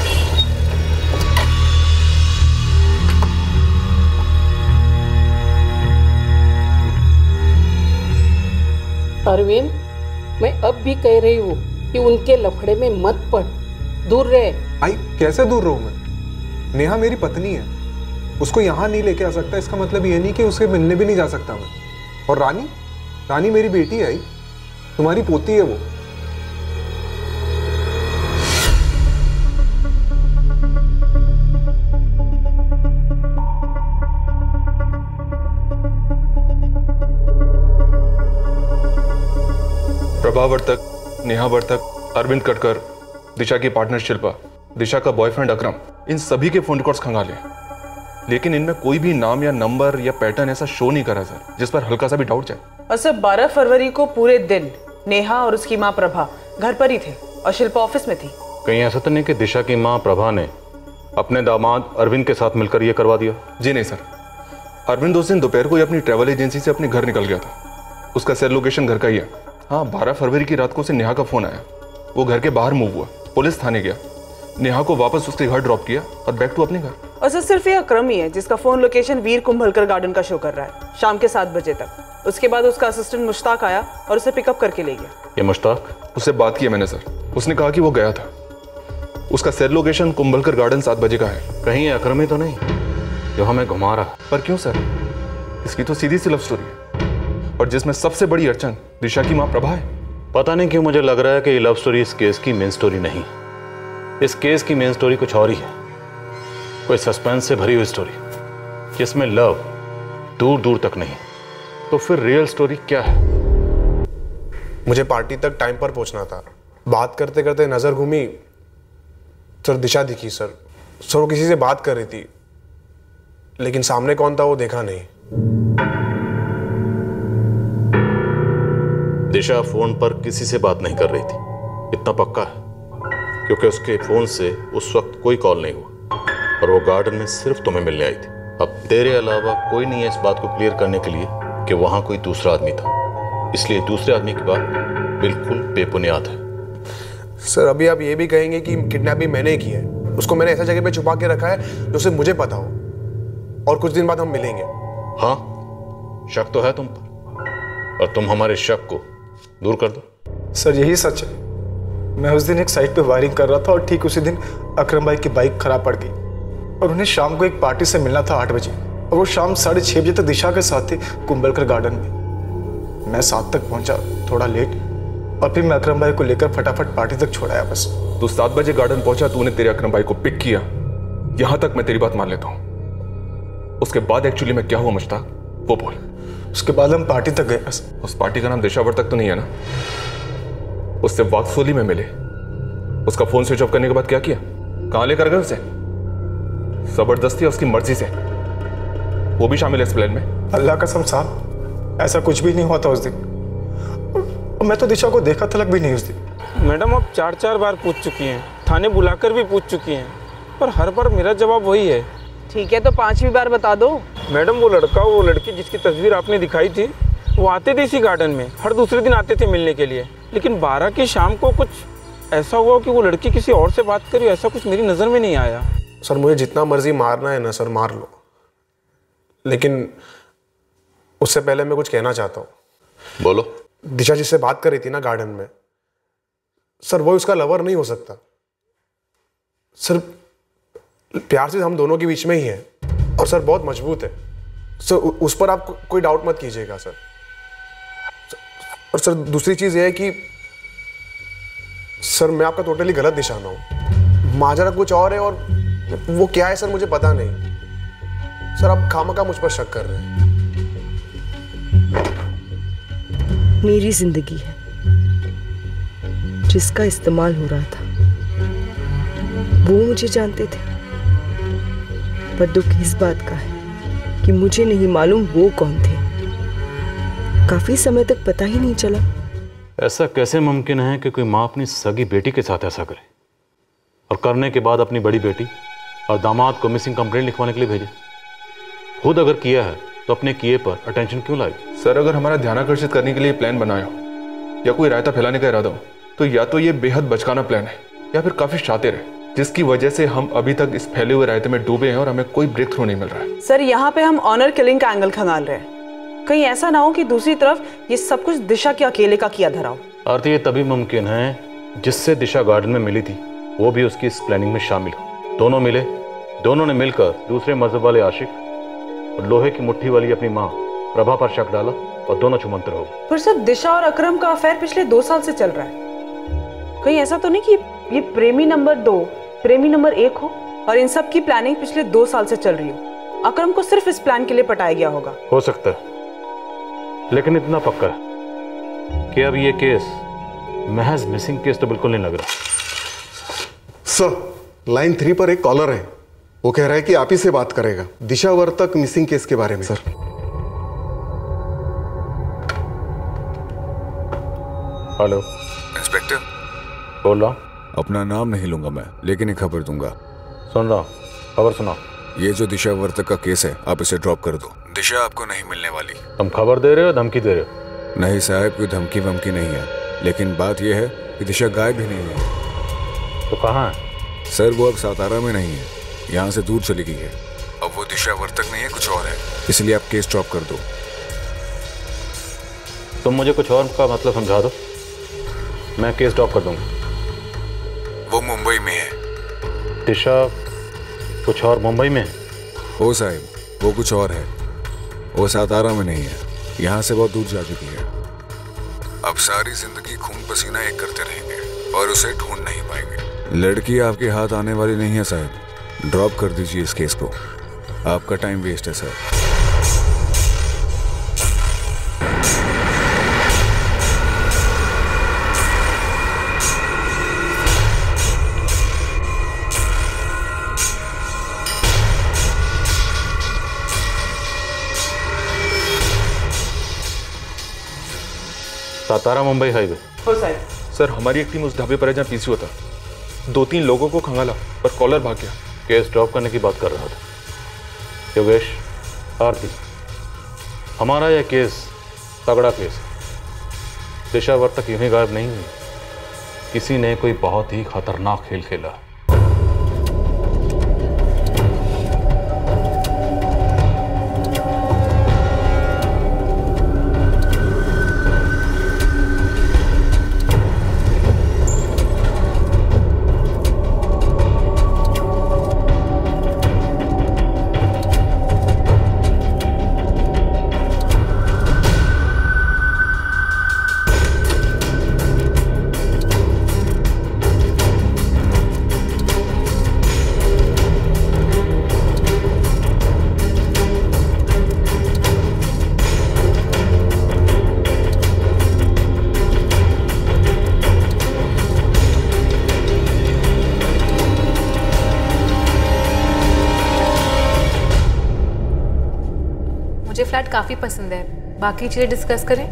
अरविंद, मैं अब भी कह रही हूँ कि उनके लफड़े में मत पड़, दूर रहे। आई, कैसे दूर रहूं मैं? नेहा मेरी पत्नी है, उसको यहाँ नहीं लेके आ सकता इसका मतलब ये नहीं कि उसे मिलने भी नहीं जा सकता मैं। और रानी रानी मेरी बेटी है, आई तुम्हारी पोती है वो। प्रभा वर्तक, नेहा वर्तक, अरविंद कटकर, दिशा की पार्टनर शिल्पा, दिशा का बॉयफ्रेंड अकरम, इन सभी के फोन रिकॉर्ड्स खंगाले, लेकिन इनमें कोई भी नाम या नंबर या पैटर्न ऐसा शो नहीं करा सर जिस पर हल्का सा भी डाउट जाए। और सर, बारह फरवरी को पूरे दिन नेहा और उसकी माँ प्रभा घर पर ही थे और शिल्पा ऑफिस में थी। कहीं ऐसा तो नहीं कि दिशा की माँ प्रभा ने अपने दामाद अरविंद के साथ मिलकर यह करवा दिया? जी नहीं सर, अरविंद उस दिन दोपहर को ही अपनी ट्रैवल एजेंसी से अपने घर निकल गया था। उसका सेल लोकेशन घर का ही है। हाँ, बारह फरवरी की रात को उसे नेहा का फोन आया, वो घर के बाहर मूव हुआ, पुलिस थाने गया, नेहा को वापस उसके घर ड्रॉप किया और बैक टू अपने घर। और सर, सिर्फ ये अकरम ही है जिसका phone location Veer Kumbhalkar garden का शो कर रहा है शाम के सात बजे तक। उसके बाद उसका असिस्टेंट मुश्ताक आया और उसे पिकअप करके ले गया। ये मुश्ताक? उससे बात की है मैंने सर, उसने कहा कि वो गया था। उसका सेल लोकेशन कुंभलकर गार्डन सात बजे का है। कहीं अकरम ही तो नहीं जो हमें घुमा रहा? पर क्यों सर, इसकी तो सीधी सी लव स्टोरी है और जिसमें सबसे बड़ी अड़चन दिशा की माँ प्रभा है। पता नहीं क्यों मुझे लग रहा है कि ये लव स्टोरी इस केस की मेन स्टोरी नहीं। इस केस की मेन स्टोरी कुछ और ही है, कोई सस्पेंस से भरी हुई स्टोरी जिसमें लव दूर दूर तक नहीं। तो फिर रियल स्टोरी क्या है? मुझे पार्टी तक टाइम पर पहुंचना था। बात करते करते नजर घूमी, सर दिशा दिखी। सर सर वो किसी से बात कर रही थी, लेकिन सामने कौन था वो देखा नहीं। दिशा फोन पर किसी से बात नहीं कर रही थी, इतना पक्का है, क्योंकि उसके फोन से उस वक्त कोई कॉल नहीं हुआ और वो गार्डन में सिर्फ तुम्हें मिलने आई थी। अब तेरे अलावा कोई नहीं है इस बात को क्लियर करने के लिए कि वहां कोई दूसरा आदमी था, इसलिए दूसरे आदमी की बात बिल्कुल बेबुनियाद है। सर अभी आप ये भी कहेंगे कि किडनैपिंग मैंने की है, उसको मैंने ऐसा जगह पे छुपा के रखा है जो सिर्फ मुझे पता हो, और कुछ दिन बाद हम मिलेंगे। हाँ, शक तो है तुम पर, और तुम हमारे शक को दूर कर दो। सर यही सच है। मैं उस दिन एक साइट पे वायरिंग कर रहा था और ठीक उसी दिन अकरम भाई की बाइक खराब पड़ गई और उन्हें शाम को एक पार्टी से मिलना था आठ बजे, और वो शाम साढ़े छः बजे तक दिशा के साथ थे कुंभलकर गार्डन में। मैं सात तक पहुंचा, थोड़ा लेट, और फिर मैं अकरम भाई को लेकर फटाफट पार्टी तक छोड़ाया बस। तू सात बजे गार्डन पहुंचा, तूने तेरे अकरम भाई को पिक किया, यहां तक मैं तेरी बात मान लेता हूं। उसके बाद एक्चुअली में क्या हुआ मुश्ताक, वो बोल। उसके बाद हम पार्टी तक गए बस। उस पार्टी का नाम दिशावर तक तो नहीं है ना? उससे वाक्सोली में मिले, उसका फोन स्विच ऑफ करने के बाद क्या किया, कहां लेकर गए उसे? जबरदस्ती उसकी मर्जी से, वो भी शामिल है इस प्लान में? अल्लाह कसम साहब, ऐसा कुछ भी नहीं हुआ था उस दिन। मैं तो दिशा को देखा तलक भी नहीं उस दिन। मैडम आप चार चार बार पूछ चुकी हैं, थाने बुलाकर भी पूछ चुकी हैं, पर हर बार मेरा जवाब वही है। ठीक है तो पांचवी बार बता दो। मैडम वो लड़का वो लड़की जिसकी तस्वीर आपने दिखाई थी, वो आते थे इसी गार्डन में, हर दूसरे दिन आते थे मिलने के लिए, लेकिन बारह की शाम को कुछ ऐसा हुआ कि वो लड़की किसी और से बात करी, ऐसा कुछ मेरी नज़र में नहीं आया। सर मुझे जितना मर्जी मारना है ना सर मार लो, लेकिन उससे पहले मैं कुछ कहना चाहता हूँ। बोलो। दिशा जिससे बात कर रही थी ना गार्डन में, सर वो उसका लवर नहीं हो सकता। सर प्यार से हम दोनों के बीच में ही है, और सर बहुत मजबूत है सर, उस पर आप को, कोई डाउट मत कीजिएगा सर। और सर दूसरी चीज़ ये है कि सर मैं आपका टोटली गलत निशाना हूँ, माजरा कुछ और है और वो क्या है सर मुझे पता नहीं। सर आप खामखा मुझ पर शक कर रहे हैं। मेरी जिंदगी है जिसका इस्तेमाल हो रहा था, वो मुझे जानते थे, पर दुख इस बात का है कि मुझे नहीं मालूम वो कौन थे। काफी समय तक पता ही नहीं चला। ऐसा कैसे मुमकिन है कि कोई माँ अपनी सगी बेटी के साथ ऐसा करे, और करने के बाद अपनी बड़ी बेटी और दामाद को मिसिंग कंप्लेंट लिखवाने के लिए भेजे? खुद अगर किया है तो अपने किए पर अटेंशन क्यों लाई? सर अगर हमारा ध्यान आकर्षित करने के लिए प्लान बनाया हो या कोई रायता फैलाने का इरादा हो, तो या तो ये बेहद बचकाना प्लान है या फिर काफी शातिर है, जिसकी वजह से हम अभी तक इस फैले हुए रायते में डूबे हैं और हमें कोई ब्रेक थ्रू नहीं मिल रहा है। सर यहाँ पे हम ऑनर किलिंग का एंगल खंगाल रहे हैं, कहीं ऐसा ना हो कि दूसरी तरफ ये सब कुछ दिशा के अकेले का किया धरा हो। आरती ये तभी मुमकिन है जिससे दिशा गार्डन में मिली थी वो भी उसकी इस प्लानिंग में शामिल हो। दोनों मिले, दोनों ने मिलकर दूसरे मजहब वाले आशिक और लोहे की मुट्ठी वाली अपनी माँ प्रभा पर शक डाला और दोनों छुमंतर हो गए। पर सर दिशा और अकरम का अफेयर पिछले दो साल से चल रहा है, कहीं ऐसा तो नहीं कि ये प्रेमी नंबर दो प्रेमी नंबर एक हो और इन सब की प्लानिंग पिछले दो साल से चल रही हो। अकरम को सिर्फ इस प्लान के लिए पटाया गया होगा। हो सकता है, लेकिन इतना पक्का है कि अब ये केस महज मिसिंग केस तो बिल्कुल नहीं लग रहा। सर लाइन थ्री पर एक कॉलर है, वो कह रहा है कि आप ही से बात करेगा दिशा वर्तक मिसिंग केस के बारे में। सर हेलो इंस्पेक्टर बोल रहा। अपना नाम नहीं लूंगा मैं, लेकिन एक खबर दूंगा। सुन रहा, खबर सुना। ये जो दिशा वर्तक का केस है आप इसे ड्रॉप कर दो। दिशा आपको नहीं मिलने वाली। तुम खबर दे रहे हो धमकी दे रहे हो? नहीं साहब, कोई धमकी वमकी नहीं है, लेकिन बात यह है कि दिशा गायब भी नहीं है। तो कहाँ है? सर वो अब सातारा में नहीं है, यहाँ से दूर चली गई है। अब वो दिशा वर्तक नहीं है, कुछ और है, इसलिए आप केस ड्रॉप कर दो। तुम मुझे कुछ और का मतलब समझा दो, मैं केस ड्रॉप कर दूंगा। वो मुंबई में है। दिशा कुछ और मुंबई में? हो साहिब, वो कुछ और है, वो सातारा में नहीं है, यहाँ से बहुत दूर जा चुकी है। अब सारी जिंदगी खून पसीना एक करते रहेंगे और उसे ढूंढ नहीं पाएंगे। लड़की आपके हाथ आने वाली नहीं है साहब, ड्रॉप कर दीजिए इस केस को, आपका टाइम वेस्ट है सर। सातारा मुंबई हाईवे। हो साहब। सर हमारी एक टीम उस ढाबे पर है जहाँ पीसीओ था। दो तीन लोगों को खंगाला पर कॉलर भाग गया। केस ड्रॉप करने की बात कर रहा था। योगेश, आरती, हमारा यह केस तगड़ा केस है। दिशा वर्तक यूं ही गायब नहीं हुई, किसी ने कोई बहुत ही खतरनाक खेल खेला। मुझे फ्लैट काफी पसंद है, बाकी चीजें डिस्कस करें।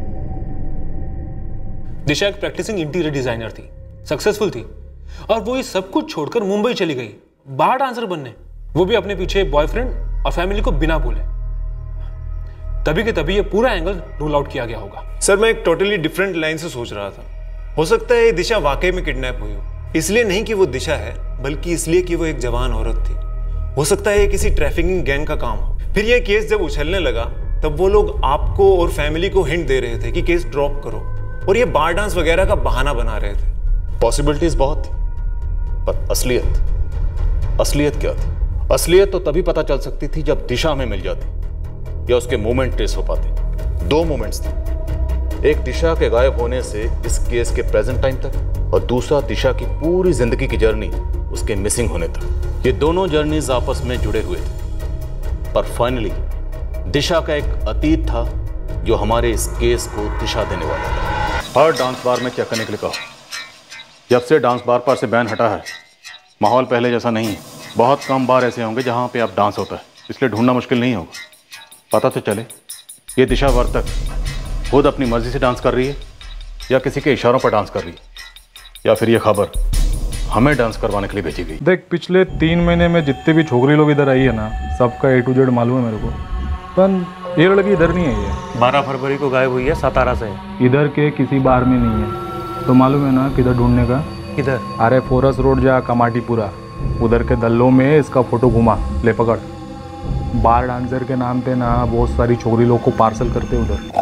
दिशा एक प्रैक्टिसिंग इंटीरियर डिजाइनर थी, सक्सेसफुल थी, और वो ये सब कुछ छोड़कर मुंबई चली गई बार डांसर बनने, वो भी अपने पीछे बॉयफ्रेंड और फैमिली को बिना बोले। तभी के तभी ये पूरा एंगल रूल आउट किया गया होगा। सर मैं एक टोटली डिफरेंट लाइन से सोच रहा था। हो सकता है ये दिशा वाकई में किडनैप हुई हो, इसलिए नहीं कि वो दिशा है, बल्कि इसलिए कि वो एक जवान औरत थी। हो सकता है ये किसी ट्रैफिकिंग गैंग का काम हो। फिर ये केस जब उछलने लगा तब वो लोग आपको और फैमिली को हिंट दे रहे थे कि केस ड्रॉप करो, और ये बार डांस वगैरह का बहाना बना रहे थे। पॉसिबिलिटीज बहुत थी, पर असलियत असलियत क्या थी? असलियत तो तभी पता चल सकती थी जब दिशा में मिल जाती या उसके मूवमेंट ट्रेस हो पाते। दो मूवमेंट्स थे, एक दिशा के गायब होने से इस केस के प्रेजेंट टाइम तक, और दूसरा दिशा की पूरी जिंदगी की जर्नी उसके मिसिंग होने तक। ये दोनों जर्नीज आपस में जुड़े हुए थे, पर फाइनली दिशा का एक अतीत था जो हमारे इस केस को दिशा देने वाला था। हर डांस बार में चेक करने के लिए कहा। जब से डांस बार पर से बैन हटा है, माहौल पहले जैसा नहीं है। बहुत कम बार ऐसे होंगे जहां पे अब डांस होता है, इसलिए ढूंढना मुश्किल नहीं होगा। पता तो चले ये दिशा वर्तक खुद अपनी मर्जी से डांस कर रही है या किसी के इशारों पर डांस कर रही है, या फिर ये खबर हमें डांस करवाने के लिए भेजी गई। देख, पिछले तीन महीने में जितने भी छोकरी लोग इधर आई है ना, सबका ए टू जेड मालूम है मेरे को, पर ये लड़की इधर नहीं आई है। बारह फरवरी को गायब हुई है, सातारा से। इधर के किसी बार में नहीं है, तो मालूम है ना किधर ढूंढने का? किधर? अरे फोरस रोड जा कमाटीपुरा, उधर के दल्लों में इसका फोटो घुमा, ले पकड़। बार डांसर के नाम पे ना बहुत सारी छोकरी लोग को पार्सल करते उधर।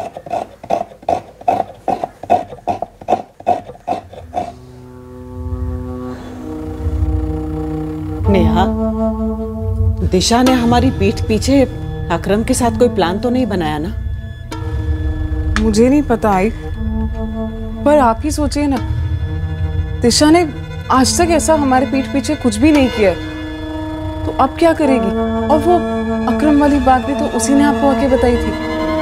नेहा, दिशा ने हमारी पीठ पीछे अकरम के साथ कोई प्लान तो नहीं बनाया ना? मुझे नहीं पता आई, पर आप ही सोचिए ना, दिशा ने आज तक ऐसा हमारे पीठ पीछे कुछ भी नहीं किया, तो अब क्या करेगी? और वो अकरम वाली बात भी तो उसी ने आपको आके बताई थी।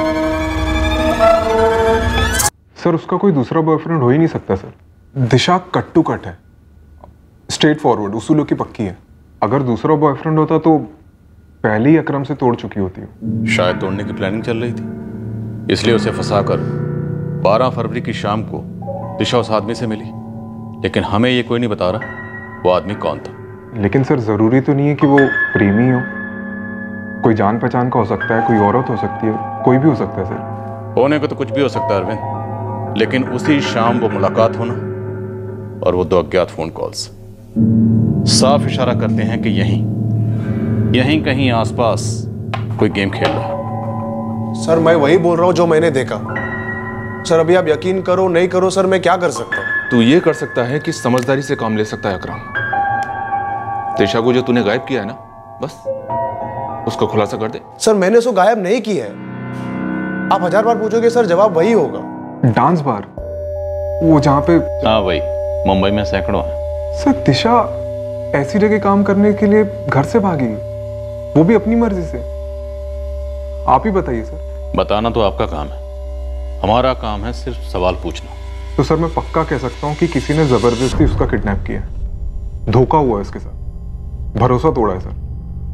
सर उसका कोई दूसरा बॉयफ्रेंड हो ही नहीं सकता sir. Disha cut to cut है, स्ट्रेट फॉरवर्ड, उसूलों की पक्की है। अगर दूसरा बॉयफ्रेंड होता तो पहले ही अकरम से तोड़ चुकी होती हो। शायद तोड़ने की प्लानिंग चल रही थी, इसलिए उसे फंसाकर बारह फरवरी की शाम को दिशा उस आदमी से मिली, लेकिन हमें ये कोई नहीं बता रहा वो आदमी कौन था। लेकिन सर जरूरी तो नहीं है कि वो प्रेमी हो, कोई जान पहचान का हो सकता है, कोई औरत हो सकती है, कोई भी हो सकता है सर। होने को तो कुछ भी हो सकता है अरविंद, लेकिन उसी शाम वो मुलाकात होना और वो दो अज्ञात फोन कॉल्स साफ इशारा करते हैं कि यहीं यहीं कहीं आसपास कोई गेम खेल रहा है। सर मैं वही बोल रहा हूं जो मैंने देखा। सर अभी आप यकीन करो नहीं करो सर, मैं क्या कर सकता हूं? तू ये कर सकता है कि समझदारी से काम ले सकता है अकरम। दिशा को जो तूने गायब किया है ना, बस उसको खुलासा कर दे। सर मैंने उसको गायब नहीं किया है। आप हजार बार पूछोगे सर, जवाब वही होगा। डांस बार, वो जहाँ पे? हाँ भाई, मुंबई में सैकड़ों हैं। सर दिशा ऐसी जगह काम करने के लिए घर से भागी, वो भी अपनी मर्जी से। आप ही बताइए सर। बताना तो आपका काम है, हमारा काम है सिर्फ सवाल पूछना। तो सर मैं पक्का कह सकता हूँ कि किसी ने जबरदस्ती उसका किडनैप किया, धोखा हुआ है उसके साथ, भरोसा तोड़ा है सर।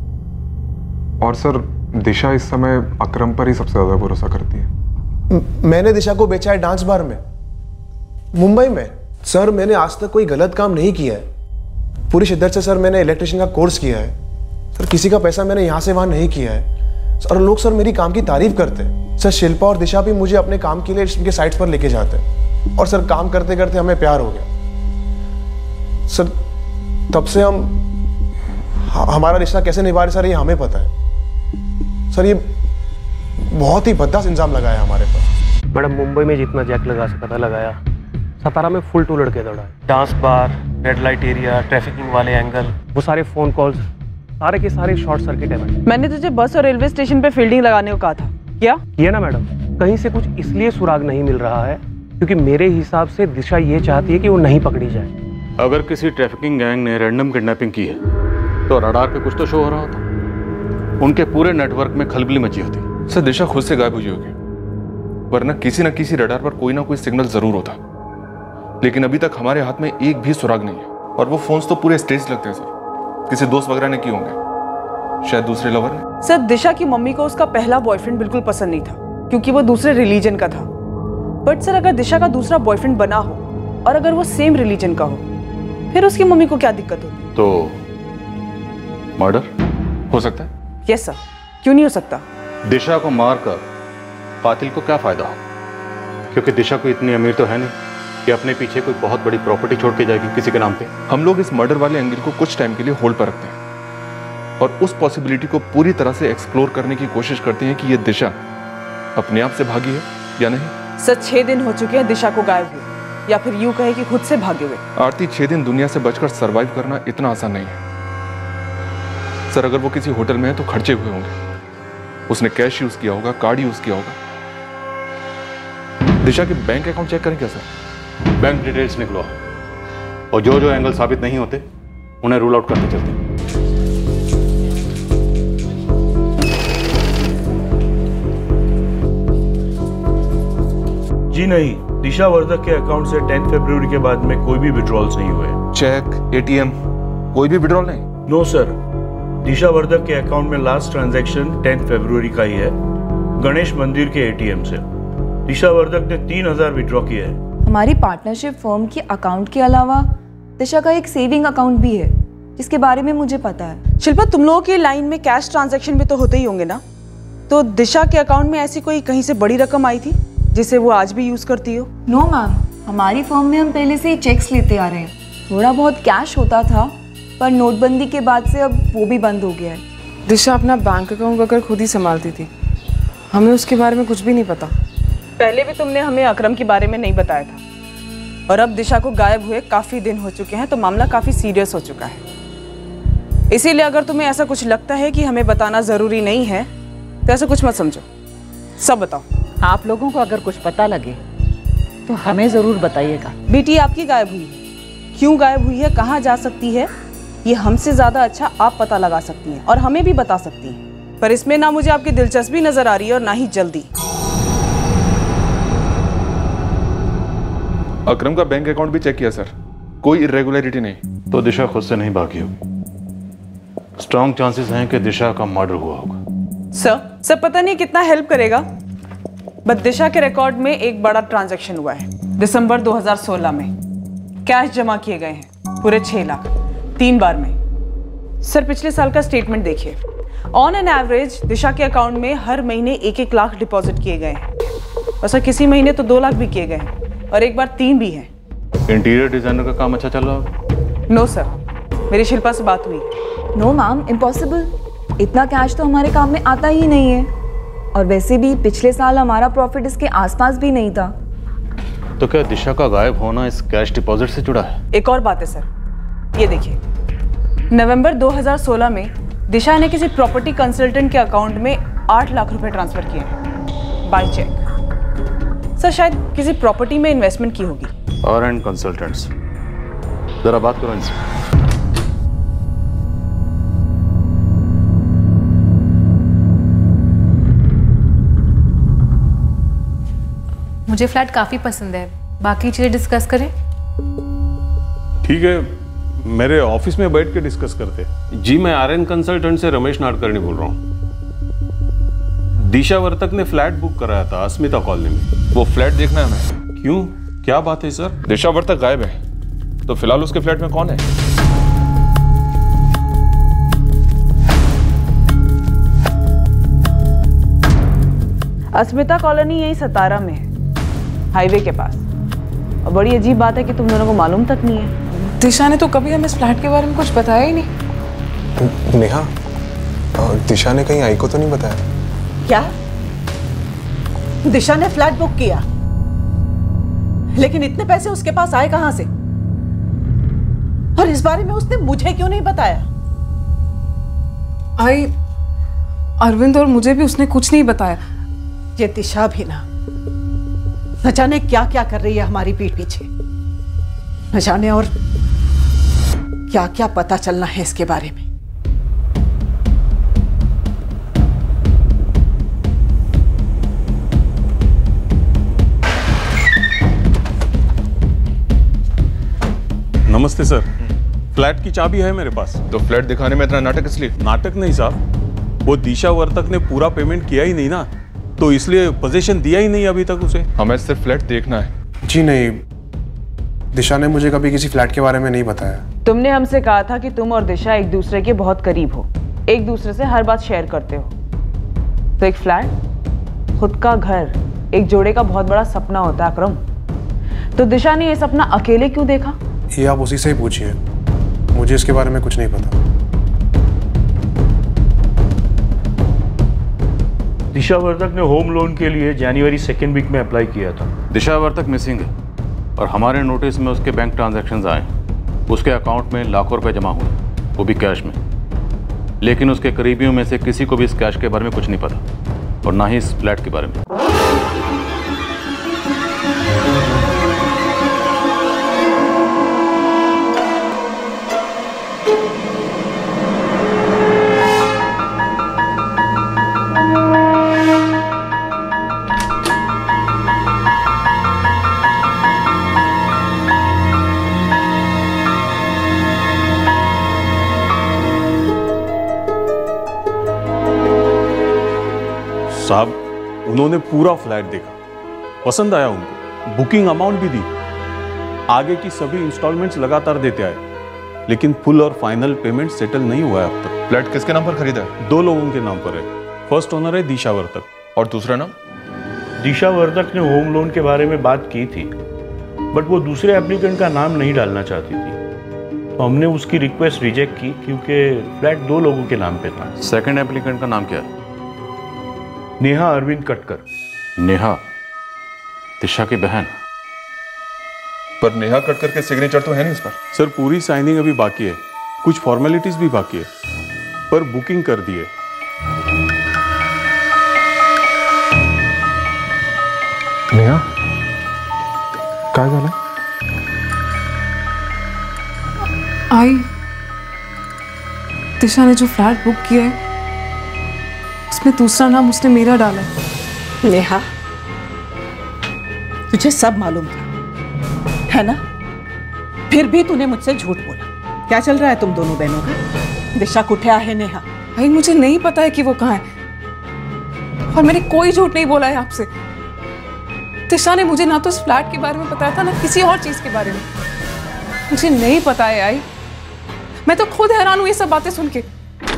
और सर दिशा इस समय अकरम पर ही सबसे ज्यादा भरोसा करती है। मैंने दिशा को बेचा है डांस बार में, मुंबई में। सर मैंने आज तक कोई गलत काम नहीं किया है, पूरी शिद्दत से सर मैंने इलेक्ट्रिशियन का कोर्स किया है सर, किसी का पैसा मैंने यहाँ से वहाँ नहीं किया है और लोग सर मेरी काम की तारीफ करते हैं सर। शिल्पा और दिशा भी मुझे अपने काम के लिए उनके साइट्स पर लेके जाते हैं और सर काम करते करते हमें प्यार हो गया सर। तब से हम हमारा रिश्ता कैसे निभा रहे सर ये हमें पता है सर। ये बहुत ही भद्दा इंजाम लगाया हमारे पर। मैडम मुंबई में जितना जैक लगा सका था लगाया, सतारा में फुल टू लड़के दौड़ा। Dance bar, red light area, trafficking वाले एंगल, वो सारे फोन कॉल्स, सारे के सारे शॉर्ट सर्किट है। मैंने तुझे बस और रेलवे स्टेशन पे फील्डिंग लगाने को कहा था, क्या किया ना मैडम? कहीं से कुछ इसलिए सुराग नहीं मिल रहा है क्योंकि मेरे हिसाब से दिशा ये चाहती है कि वो नहीं पकड़ी जाए। अगर किसी ट्रैफिकिंग गैंग ने रैंडम किडनैपिंग की है तो रडार पे कुछ तो शो हो रहा होता, उनके पूरे नेटवर्क में खलबली मची होती। सर दिशा खुद से गायब हुई होगी, वरना किसी न किसी रडार पर कोई ना कोई सिग्नल जरूर होता। लेकिन अभी तक हमारे हाथ में एक भी सुराग नहीं है। और वो फोन्स तो पूरे स्टेज लगते हैं सर, किसी दोस्त वगैरह ने किए होंगे, शायद दूसरे लवर ने। सर दिशा की मम्मी को उसका पहला बॉयफ्रेंड बिल्कुल पसंद नहीं था क्योंकि वो दूसरे रिलीजन का था। बट सर अगर दिशा का दूसरा बॉयफ्रेंड बना हो और अगर वो सेम रिलीजन का हो, फिर उसकी मम्मी को क्या दिक्कत होती? तो मर्डर हो सकता है? यस सर, क्यों नहीं हो सकता? दिशा को मारकर कातिल को क्या फायदा हो, क्योंकि दिशा को इतनी अमीर तो है नहीं कि अपने पीछे कोई बहुत बड़ी प्रॉपर्टी छोड़ के जाएगी किसी के नाम पे। हम लोग इस मर्डर वाले एंगल को कुछ टाइम के लिए होल्ड पर रखते हैं और उस पॉसिबिलिटी को पूरी तरह से एक्सप्लोर करने की कोशिश करते हैं कि ये दिशा अपने आप से भागी है या नहीं। सर छह दिन हो चुके हैं दिशा को गायब हुए, या फिर यूं कहे कि खुद से भागे हुए। आरती, छह दिन दुनिया से बचकर सरवाइव करना इतना आसान नहीं है सर। अगर वो किसी होटल में है तो खर्चे हुए होंगे, उसने कैश यूज किया होगा, कार्ड यूज किया होगा। दिशा के बैंक अकाउंट चेक करें क्या सर? बैंक डिटेल्स निकलो और जो जो एंगल साबित नहीं होते उन्हें रूल आउट करते चलते। जी नहीं, दिशा वर्धक के अकाउंट से टेंथ फरवरी के बाद में कोई भी विड्रॉल्स नहीं हुए। चेक, एटीएम, कोई भी विड्रॉल नहीं? नो सर, दिशा वर्धक के अकाउंट में लास्ट ट्रांजैक्शन टेंथ फरवरी का ही है, गणेश मंदिर के एटीएम से। दिशा वर्धक ने तीन हजार विड्रॉ किए हैं। हमारी पार्टनरशिप फर्म के अकाउंट के अलावा दिशा का एक सेविंग अकाउंट भी है जिसके बारे में मुझे पता है। शिल्पा, तुम लोगों की लाइन में कैश ट्रांजैक्शन भी तो होते ही होंगे ना, तो दिशा के अकाउंट में ऐसी कोई कहीं से बड़ी रकम आई थी जिसे वो आज भी यूज करती हो? नो मैम, हमारी फर्म में हम पहले से ही चेक्स लेते आ रहे हैं। थोड़ा बहुत कैश होता था पर नोटबंदी के बाद से अब वो भी बंद हो गया है। दिशा अपना बैंक अकाउंट अगर खुद ही संभालती थी, हमें उसके बारे में कुछ भी नहीं पता। पहले भी तुमने हमें अकरम के बारे में नहीं बताया था और अब दिशा को गायब हुए काफी दिन हो चुके हैं, तो मामला काफी सीरियस हो चुका है। इसीलिए अगर तुम्हें ऐसा कुछ लगता है कि हमें बताना जरूरी नहीं है तो ऐसा कुछ मत समझो, सब बताओ। आप लोगों को अगर कुछ पता लगे तो हमें जरूर बताइएगा। बेटी आपकी गायब हुई है, क्यों गायब हुई है, कहाँ जा सकती है, ये हमसे ज्यादा अच्छा आप पता लगा सकती हैं और हमें भी बता सकती हैं। पर इसमें ना मुझे आपकी दिलचस्पी नजर आ रही है और ना ही जल्दी। अकरम का बैंक अकाउंट भी चेक किया सर, कोई इरेगुलरिटी नहीं। तो दिशा खुद से नहीं भागी होगी, स्ट्रॉन्ग चांसेस हैं कि दिशा का मर्डर हुआ होगा। सर सर पता नहीं कितना हेल्प करेगा, बट दिशा के रिकॉर्ड में एक बड़ा ट्रांजैक्शन हुआ है। दिसंबर दो हज़ार सोलह में कैश जमा किए गए हैं पूरे छह लाख तीन बार में। सर पिछले साल का स्टेटमेंट देखिए, ऑन एन एवरेज दिशा के अकाउंट में हर महीने एक एक लाख डिपॉजिट किए गए हैं और सर किसी महीने तो दो लाख भी किए गए हैं और एक बार तीन भी हैं। इंटीरियर डिजाइनर का काम अच्छा चल रहा है? नो सर, मेरी शिल्पा से बात हुई। नो मैम, इम्पॉसिबल, इतना कैश तो हमारे काम में आता ही नहीं है और वैसे भी पिछले साल हमारा प्रॉफिट इसके आसपास भी नहीं था। तो क्या दिशा का गायब होना इस कैश डिपॉजिट से जुड़ा है? एक और बात है सर, ये देखिए, नवंबर दो हज़ार सोलह में दिशा ने किसी प्रॉपर्टी कंसल्टेंट के अकाउंट में आठ लाख रुपए ट्रांसफर किए हैं बाय चेक। सर शायद किसी प्रॉपर्टी में इन्वेस्टमेंट की होगी। और एंड कंसल्टेंट्स, जरा बात करो इनसे। मुझे फ्लैट काफी पसंद है, बाकी चीजें डिस्कस करें। ठीक है, मेरे ऑफिस में बैठ के डिस्कस करते हैं। जी, मैं आर एन कंसल्टेंट से रमेश नाडकर्णी बोल रहा हूँ। दिशा वर्तक ने फ्लैट बुक कराया था अस्मिता कॉलोनी में। वो फ्लैट देखना है हमें। क्यों, क्या बात है सर? दिशा वर्तक गायब है, तो फिलहाल उसके फ्लैट में कौन है? अस्मिता कॉलोनी यही सतारा में है, हाईवे के पास। और बड़ी अजीब बात है कि तुम दोनों को मालूम तक नहीं है। दिशा ने तो कभी हमें इस फ्लैट के बारे में कुछ बताया ही नहीं। नेहा, दिशा ने कहीं आई को तो नहीं बताया? क्या? दिशा ने फ्लैट बुक किया, लेकिन इतने पैसे उसके पास आए कहां से? और इस बारे में उसने मुझे क्यों नहीं बताया? आई, अरविंद और मुझे भी उसने कुछ नहीं बताया। ये दिशा भी ना, न जाने क्या क्या कर रही है हमारी पीठ पीछे। न जाने और क्या क्या पता चलना है इसके बारे में। नमस्ते सर, फ्लैट की चाबी है मेरे पास। तो फ्लैट दिखाने में इतना नाटक इसलिए? नाटक नहीं साहब, वो दिशा वर्तक ने पूरा पेमेंट किया ही नहीं ना, तो इसलिए पोजीशन दिया ही नहीं अभी तक उसे। हमें सिर्फ फ्लैट देखना है। जी नहीं, दिशा ने मुझे कभी किसी फ्लैट के बारे में नहीं बताया। तुमने हमसे कहा था कि तुम और दिशा एक दूसरे के बहुत करीब हो, एक दूसरे से हर बात शेयर करते हो। तो एक फ्लैट, खुद का घर, एक जोड़े का बहुत बड़ा सपना होता है अकरम। तो दिशा ने यह सपना अकेले क्यों देखा? ये आप उसी से ही पूछिए, मुझे इसके बारे में कुछ नहीं पता। दिशा वर्तक ने होम लोन के लिए जनवरी सेकेंड वीक में अप्लाई किया था। दिशा वर्तक मिसिंग है और हमारे नोटिस में उसके बैंक ट्रांजैक्शंस आए। उसके अकाउंट में लाखों रुपए जमा हुए, वो भी कैश में। लेकिन उसके करीबियों में से किसी को भी इस कैश के बारे में कुछ नहीं पता, और ना ही इस फ्लैट के बारे में। साहब, उन्होंने पूरा फ्लैट देखा, पसंद आया उनको, बुकिंग अमाउंट भी दी, आगे की सभी इंस्टॉलमेंट्स लगातार देते आए, लेकिन फुल और फाइनल पेमेंट सेटल नहीं हुआ है अब तक। फ्लैट किसके नाम पर खरीदा है? दो लोगों के नाम पर है। फर्स्ट ओनर है दिशा वर्तक, और दूसरा नाम? दिशा वर्तक ने होम लोन के बारे में बात की थी, बट वो दूसरे एप्लीकेंट का नाम नहीं डालना चाहती थी, तो हमने उसकी रिक्वेस्ट रिजेक्ट की क्योंकि फ्लैट दो लोगों के नाम पे था। सेकंड एप्लीकेंट का नाम क्या है? नेहा अरविंद कटकर। नेहा, दिशा की बहन। पर नेहा कटकर के सिग्नेचर तो है नहीं इस पर। सर, पूरी साइनिंग अभी बाकी है, कुछ फॉर्मेलिटीज भी बाकी है, पर बुकिंग कर दी है। नेहा, काय झालं? आई, दिशा ने जो फ्लैट बुक किया है उसमें दूसरा नाम उसने मेरा डाला है। नेहा, तुझे सब मालूम था, है ना? फिर भी तूने मुझसे झूठ बोला। क्या चल रहा है तुम दोनों बहनों का? दिशा कुठे आहे नेहा? भाई, मुझे नहीं पता है कि वो कहाँ है, और मैंने कोई झूठ नहीं बोला है आपसे। दिशा ने मुझे ना तो इस फ्लैट के बारे में बताया था, ना किसी और चीज के बारे में। मुझे नहीं पता है आई, मैं तो खुद हैरान हूं ये सब बातें सुन के।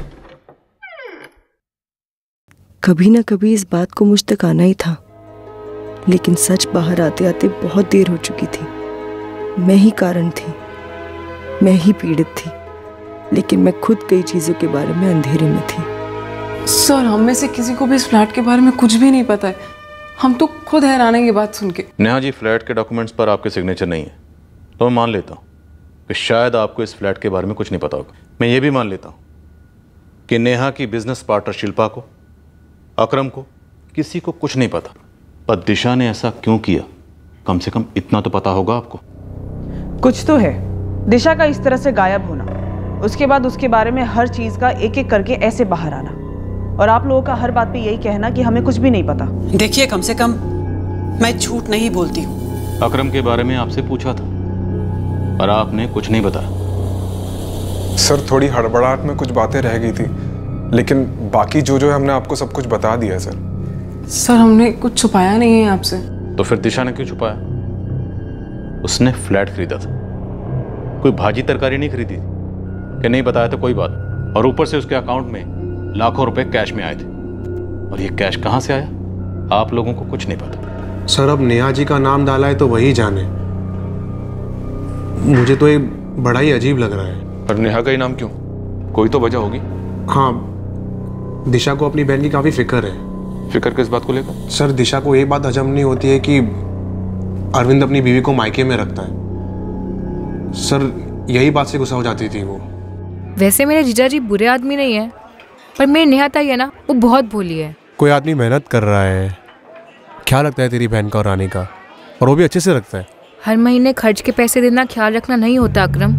कभी ना कभी इस बात को मुझ तक आना ही था, लेकिन सच बाहर आते आते बहुत देर हो चुकी थी। मैं ही कारण थी, मैं ही पीड़ित थी, लेकिन मैं खुद कई चीजों के बारे में अंधेरे में थी। सर, हम में से किसी को भी इस फ्लैट के बारे में कुछ भी नहीं पता है। हम तो खुद हैरान हैं ये बात सुन के। नेहा जी, फ्लैट के डॉक्यूमेंट्स पर आपके सिग्नेचर नहीं है, तो मैं मान लेता हूँ कि शायद आपको इस फ्लैट के बारे में कुछ नहीं पता होगा। मैं ये भी मान लेता हूँ कि नेहा की बिजनेस पार्टनर शिल्पा को, अकरम को, किसी को कुछ नहीं पता। पर दिशा ने ऐसा क्यों किया, कम से कम इतना तो पता होगा आपको। कुछ तो है। दिशा का इस तरह से गायब होना, उसके बाद उसके बारे में हर चीज का एक एक करके ऐसे बाहर आना, और आप लोगों का हर बात पे यही कहना कि हमें कुछ भी नहीं पता। देखिए, कम से कम मैं झूठ नहीं बोलती हूँ। अकरम के बारे में आपसे पूछा था और आपने कुछ नहीं बताया। सर थोड़ी हड़बड़ाहट में कुछ बातें रह गई थी, लेकिन बाकी जो जो है हमने आपको सब कुछ बता दिया है सर। सर हमने कुछ छुपाया नहीं है आपसे। तो फिर दिशा ने क्यों छुपाया? उसने फ्लैट खरीदा था, कोई भाजी तरकारी नहीं खरीदी थी कि नहीं बताया तो कोई बात, और ऊपर से उसके अकाउंट में लाखों रुपए कैश में आए थे, और ये कैश कहाँ से आया आप लोगों को कुछ नहीं पता। सर अब नेहा जी का नाम डाला है तो वही जाने, मुझे तो ये बड़ा ही अजीब लग रहा है। पर नेहा का ही नाम क्यों? कोई तो वजह होगी। हाँ, दिशा को अपनी बहन की काफी फिक्र है। फिक्र किस बात को लेकर? सर दिशा को ये बात हजम नहीं होती है कि अरविंद अपनी बीवी को मायके में रखता है। सर यही बात से गुस्सा हो जाती थी वो। वैसे मेरे जीजाजी बुरे आदमी नहीं है, पर मेरी नेहा ताई है ना, वो बहुत भोली है। कोई आदमी मेहनत कर रहा है, ख्याल रखता है तेरी बहन का और रानी का, और वो भी अच्छे से रखता है। हर महीने खर्च के पैसे देना ख्याल रखना नहीं होता अकरम।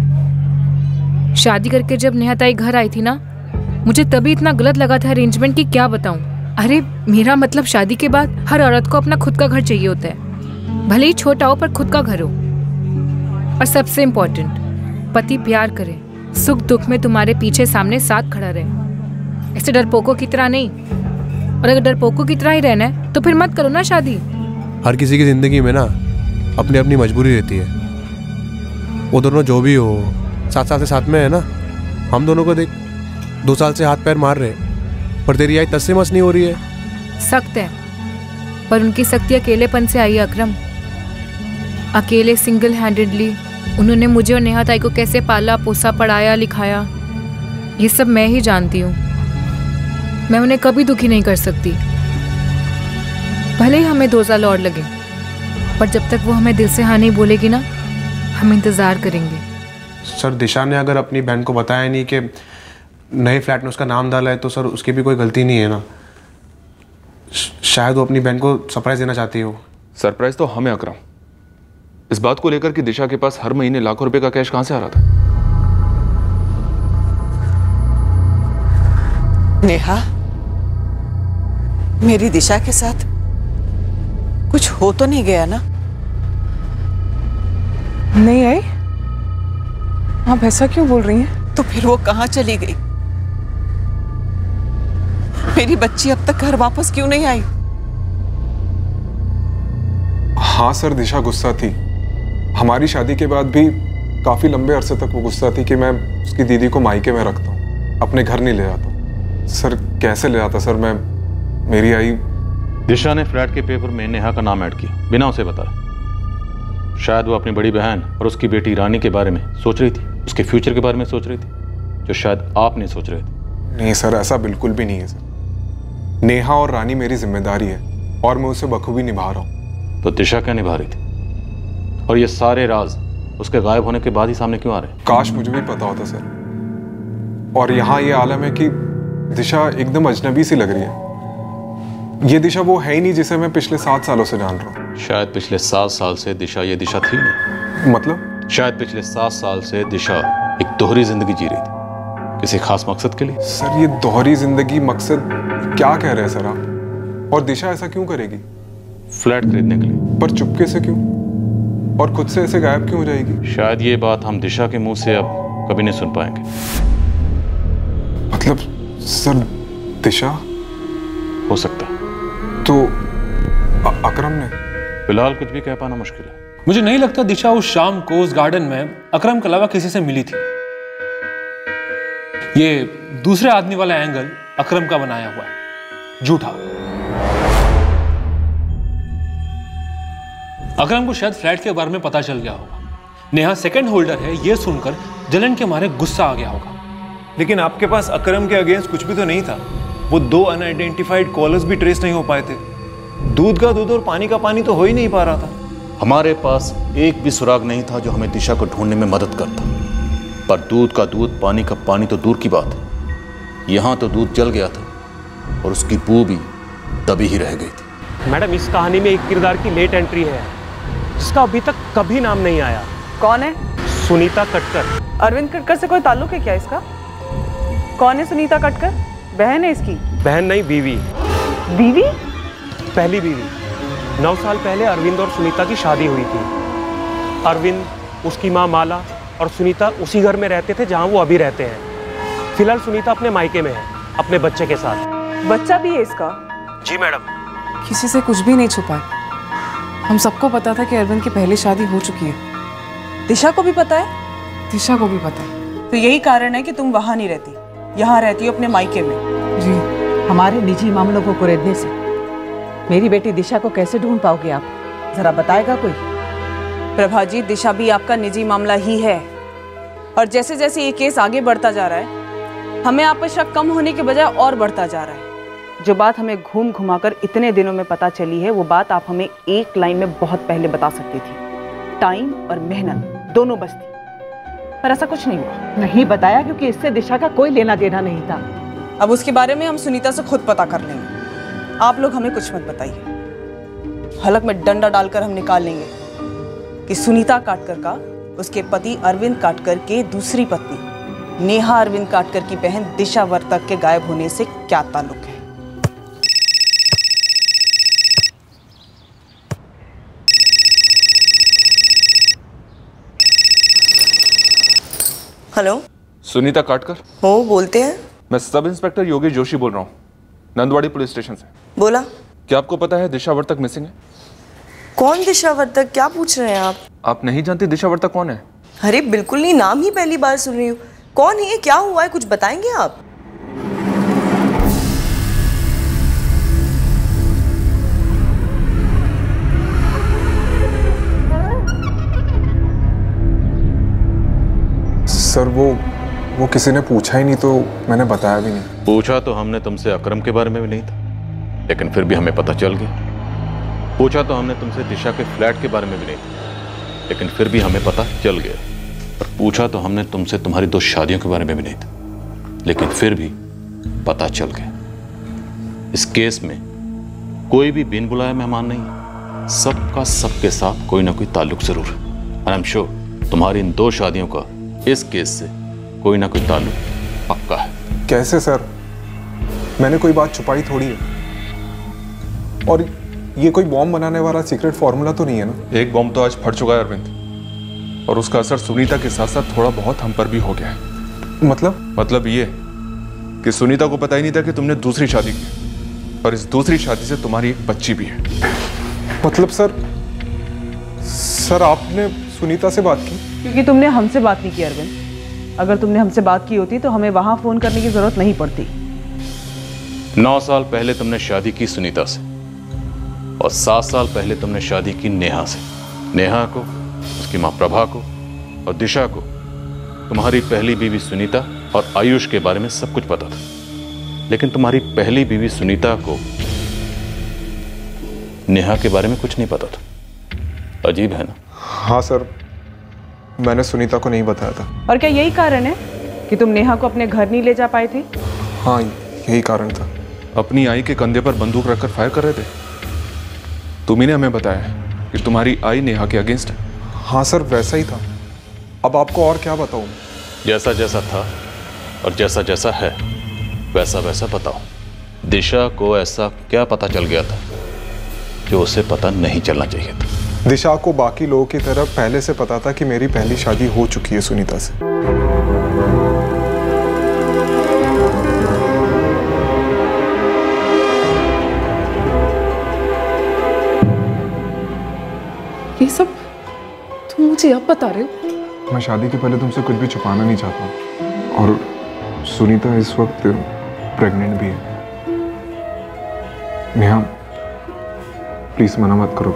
शादी करके जब नेहा ताई घर आई थी ना, मुझे तभी इतना गलत लगा था अरेंजमेंट की, क्या बताऊं। अरे मेरा मतलब शादी के बाद हर औरत को अपना खुद का घर चाहिए होता है, भले ही छोटा हो पर खुद का घर हो। और सबसे इम्पोर्टेंट, पति प्यार करे, सुख दुख में तुम्हारे पीछे सामने साथ खड़ा रहे, ऐसे डरपोकों की तरह नहीं। और अगर डरपोकों की तरह ही रहना है तो फिर मत करो ना शादी। हर किसी की जिंदगी में ना अपनी अपनी मजबूरी रहती है। वो दोनों जो भी हो साथ साथ साथ में है ना। हम दोनों को देख, दो साल से हाथ पैर मार रहे, पर तेरी आई तस से मस नहीं हो रही है। सख्त है, पर उनकी सख्ती अकेलेपन से आई है अकरम। अकेले सिंगल हैंडेडली उन्होंने मुझे और नेहा ताई को कैसे पाला पोसा, पढ़ाया लिखाया, ये सब मैं ही जानती हूँ। मैं उन्हें कभी दुखी नहीं कर सकती, भले ही हमें दो साल और लगे, पर जब तक वो हमें दिल से हाँ नहीं बोलेगी ना, हम इंतजार करेंगे। सर दिशा ने अगर अपनी बहन को बताया नहीं कि नए फ्लैट में उसका नाम डाला है, तो सर उसकी भी कोई गलती नहीं है ना। शायद वो अपनी बहन को सरप्राइज देना चाहती हो। सरप्राइज तो हमें अकरम, इस बात को लेकर कि दिशा के पास हर महीने लाखों रुपए का कैश कहां से आ रहा था? नेहा, मेरी दिशा के साथ कुछ हो तो नहीं गया ना? नहीं आई? आप ऐसा क्यों बोल रही हैं? तो फिर वो कहाँ चली गई? मेरी बच्ची अब तक घर वापस क्यों नहीं आई? हाँ सर, दिशा गुस्सा थी। हमारी शादी के बाद भी काफी लंबे अरसे तक वो गुस्सा थी कि मैं उसकी दीदी को मायके में रखता हूँ, अपने घर नहीं ले आता। सर कैसे ले आता सर मैं? मेरी आई दिशा ने फ्लैट के पेपर में नेहा का नाम ऐड किया बिना उसे बताए। शायद वो अपनी बड़ी बहन और उसकी बेटी रानी के बारे में सोच रही थी, उसके फ्यूचर के बारे में सोच रही थी, जो शायद आप नहीं सोच रहे थे। नहीं सर, ऐसा बिल्कुल भी नहीं है सर। नेहा और रानी मेरी जिम्मेदारी है और मैं उसे बखूबी निभा रहा हूँ। तो दिशा क्या निभा रही थी? और ये सारे राज उसके गायब होने के बाद ही सामने क्यों आ रहे? काश मुझे भी पता होता सर। और यहाँ ये आलम है कि दिशा एकदम अजनबी सी लग रही है। ये दिशा वो है ही नहीं जिसे मैं पिछले सात सालों से जान रहा हूँ। शायद पिछले सात साल से दिशा ये दिशा थी नहीं। मतलब? शायद पिछले सात साल से दिशा एक दोहरी जिंदगी जी रही थी, किसी खास मकसद के लिए। सर ये दोहरी जिंदगी मकसद क्या कह रहे हैं सर आप? और दिशा ऐसा क्यों करेगी? फ्लैट खरीदने के लिए। पर चुपके से क्यों? और खुद से ऐसे गायब क्यों हो जाएगी? शायद ये बात हम दिशा के मुंह से अब कभी नहीं सुन पाएंगे। मतलब सर दिशा? हो सकता है। तो अकरम ने? फिलहाल कुछ भी कह पाना मुश्किल है। मुझे नहीं लगता दिशा उस शाम को उस गार्डन में अकरम के अलावा किसी से मिली थी। ये दूसरे आदमी वाला एंगल अकरम का बनाया हुआ है, झूठा। अकरम को शायद फ्लैट के बारे में पता चल गया होगा। नेहा सेकंड होल्डर है, यह सुनकर जलन के मारे गुस्सा आ गया होगा। लेकिन आपके पास अकरम के अगेंस्ट कुछ भी तो नहीं था। वो दो अनआइडेंटिफाइड कॉलर्स भी ट्रेस नहीं हो पाए थे। दूध का दूध और पानी का पानी तो हो ही नहीं पा रहा था। हमारे पास एक भी सुराग नहीं था जो हमें दिशा को ढूंढने में मदद करता। पर दूध का दूध, पानी का पानी तो दूर की बात है, यहां तो दूध जल गया था और उसकी बू भी दबी ही रह गई थी। मैडम इस कहानी में एक किरदार की लेट एंट्री है जिसका अभी तक कभी नाम नहीं आया। कौन है? सुनीता कटकर। अरविंद कटकर से कोई ताल्लुक है क्या इसका? कौन है सुनीता कटकर? बहन है इसकी? बहन नहीं, बीवी। बीवी? पहली बीवी। नौ साल पहले अरविंद और सुनीता की शादी हुई थी। अरविंद, उसकी माँ माला और सुनीता उसी घर में रहते थे जहाँ वो अभी रहते हैं। फिलहाल सुनीता अपने मायके में है, अपने बच्चे के साथ। बच्चा भी है इसका? जी मैडम। किसी से कुछ भी नहीं छुपाए। हम सबको पता था कि अरविंद की पहले शादी हो चुकी है। दिशा को भी पता है? दिशा को भी पता है। तो यही कारण है कि तुम वहां नहीं रहती, यहाँ रहती हो अपने मायके में। जी। हमारे निजी मामलों को कुरेदने से मेरी बेटी दिशा को कैसे ढूंढ पाओगे आप? जरा बताएगा कोई? प्रभा जी, दिशा भी आपका निजी मामला ही है और जैसे जैसे ये केस आगे बढ़ता जा रहा है हमें आप पर शक कम होने के बजाय और बढ़ता जा रहा है। जो बात हमें घूम घुमाकर इतने दिनों में पता चली है वो बात आप हमें एक लाइन में बहुत पहले बता सकती थी। टाइम और मेहनत दोनों बचती, पर ऐसा कुछ नहीं हुआ। नहीं बताया क्योंकि इससे दिशा का कोई लेना देना नहीं था। अब उसके बारे में हम सुनीता से खुद पता कर लेंगे, आप लोग हमें कुछ मत बताइए। हलक में डंडा डालकर हम निकाल लेंगे कि सुनीता काटकर का उसके पति अरविंद काटकर के दूसरी पत्नी नेहा अरविंद काटकर की बहन दिशा वर्तक के गायब होने से क्या ताल्लुक है। हेलो, सुनीता काटकर? हो, बोलते हैं। मैं सब इंस्पेक्टर योगेश जोशी बोल रहा हूँ, नंदवाड़ी पुलिस स्टेशन से। बोला। क्या आपको पता है दिशा वर्तक मिसिंग है? कौन दिशा वर्तक? क्या पूछ रहे हैं आप? आप नहीं जानते दिशा वर्तक कौन है? अरे बिल्कुल नहीं, नाम ही पहली बार सुन रही हूँ। कौन है ये, क्या हुआ है, कुछ बताएंगे आप? सर वो वो किसी ने पूछा ही नहीं तो मैंने बताया भी नहीं। पूछा तो हमने तुमसे अकरम के बारे में भी नहीं था, लेकिन फिर भी हमें पता चल गया। पूछा तो हमने तुमसे दिशा के फ्लैट के बारे में भी नहीं था, लेकिन फिर भी हमें पता चल गया। और पूछा तो हमने तुमसे तुम्हारी दो शादियों के बारे में भी नहीं था, लेकिन फिर भी पता चल गया। इस केस में कोई भी बिन बुलाया मेहमान नहीं है, सबका सबके साथ कोई ना कोई ताल्लुक जरूर है। आई एम श्योर तुम्हारी इन दो शादियों का इस केस से कोई ना कोई ताल्लुक पक्का है। कैसे सर? मैंने कोई बात छुपाई थोड़ी है, और ये कोई बॉम्ब बनाने वाला सीक्रेट फॉर्मूला तो नहीं है ना? एक बॉम्ब तो आज फट चुका है अरविंद, और उसका असर सुनीता के साथ साथ थोड़ा बहुत हम पर भी हो गया है। मतलब? मतलब ये कि सुनीता को पता ही नहीं था कि तुमने दूसरी शादी की, और इस दूसरी शादी से तुम्हारी एक बच्ची भी है। मतलब सर सर आपने सुनीता से बात की? क्योंकि तुमने हमसे बात नहीं की अरविंद। अगर तुमने हमसे बात की होती तो हमें वहां फोन करने की जरूरत नहीं पड़ती। नौ साल पहले तुमने शादी की सुनीता से, और सात साल पहले तुमने शादी की नेहा से। नेहा को, उसकी मां प्रभा को और दिशा को तुम्हारी पहली बीवी सुनीता और आयुष के बारे में सब कुछ पता था, लेकिन तुम्हारी पहली बीवी सुनीता को नेहा के बारे में कुछ नहीं पता था। अजीब है ना? हाँ सर, मैंने सुनीता को नहीं बताया था। और क्या यही कारण है कि तुम नेहा को अपने घर नहीं ले जा पाए थे? हाँ, यही कारण था। अपनी आई के कंधे पर बंदूक रखकर फायर कर रहे थे। तुम्ही ने हमें बताया कि तुम्हारी आई नेहा के अगेंस्ट है। हाँ सर, वैसा ही था। अब आपको और क्या बताऊं? जैसा जैसा था और जैसा जैसा है वैसा वैसा बताओ। दिशा को ऐसा क्या पता चल गया था जो उसे पता नहीं चलना चाहिए था? दिशा को बाकी लोगों की तरह पहले से पता था कि मेरी पहली शादी हो चुकी है सुनीता से। ये सब तुम मुझे अब बता रहे हो? मैं शादी के पहले तुमसे कुछ भी छुपाना नहीं चाहता, और सुनीता इस वक्त प्रेग्नेंट भी है। नेहा, प्लीज मना मत करो।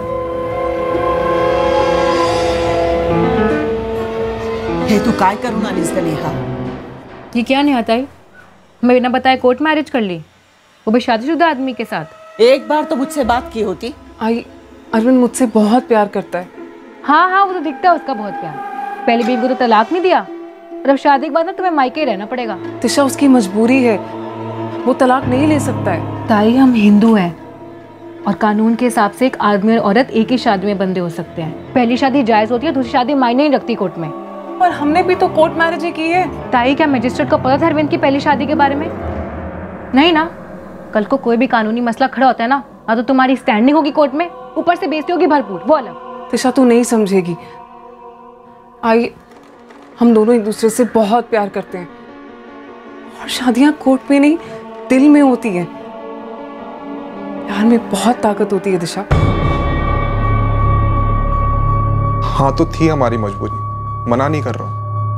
हे तू काय करू ना निस नेहा? ये क्या नहीं आता है? मैं बिना बताए कोर्ट मैरिज कर ली, वो भी शादीशुदा आदमी के साथ। एक बार तो मुझसे बात की होती। आई, अरविंद मुझसे बहुत प्यार करता है। हाँ हाँ, वो तो दिखता है उसका बहुत प्यार। पहले बीवी को तो तलाक नहीं दिया, और अब शादी के बाद ना तुम्हें मायके ही रहना पड़ेगा। दिशा उसकी मजबूरी है, वो तलाक नहीं ले सकता है। ताई, हम हिंदू हैं, और कानून के हिसाब से एक आदमी और औरत एक ही शादी में बंधे हो सकते हैं। पहली शादी जायज होती है, दूसरी शादी मायने नहीं रखती कोर्ट में। पर हमने भी तो कोर्ट मैरिज ही की है। ताई, क्या मजिस्ट्रेट को पता था अरविंद की पहली शादी के बारे में? नहीं ना। कल को कोई भी कानूनी मसला खड़ा होता है ना, ना तो तुम्हारी स्टैंडिंग होगी कोर्ट में, ऊपर से बेइज्जती होगी भरपूर, वो अलग। तिशा तू नहीं समझेगी। आई, हम दोनों एक दूसरे से बहुत प्यार करते हैं और शादियां कोर्ट में नहीं दिल में होती हैं। प्यार में बहुत ताकत होती है दिशा। हाँ तो थी हमारी मजबूरी, मना नहीं कर रहा,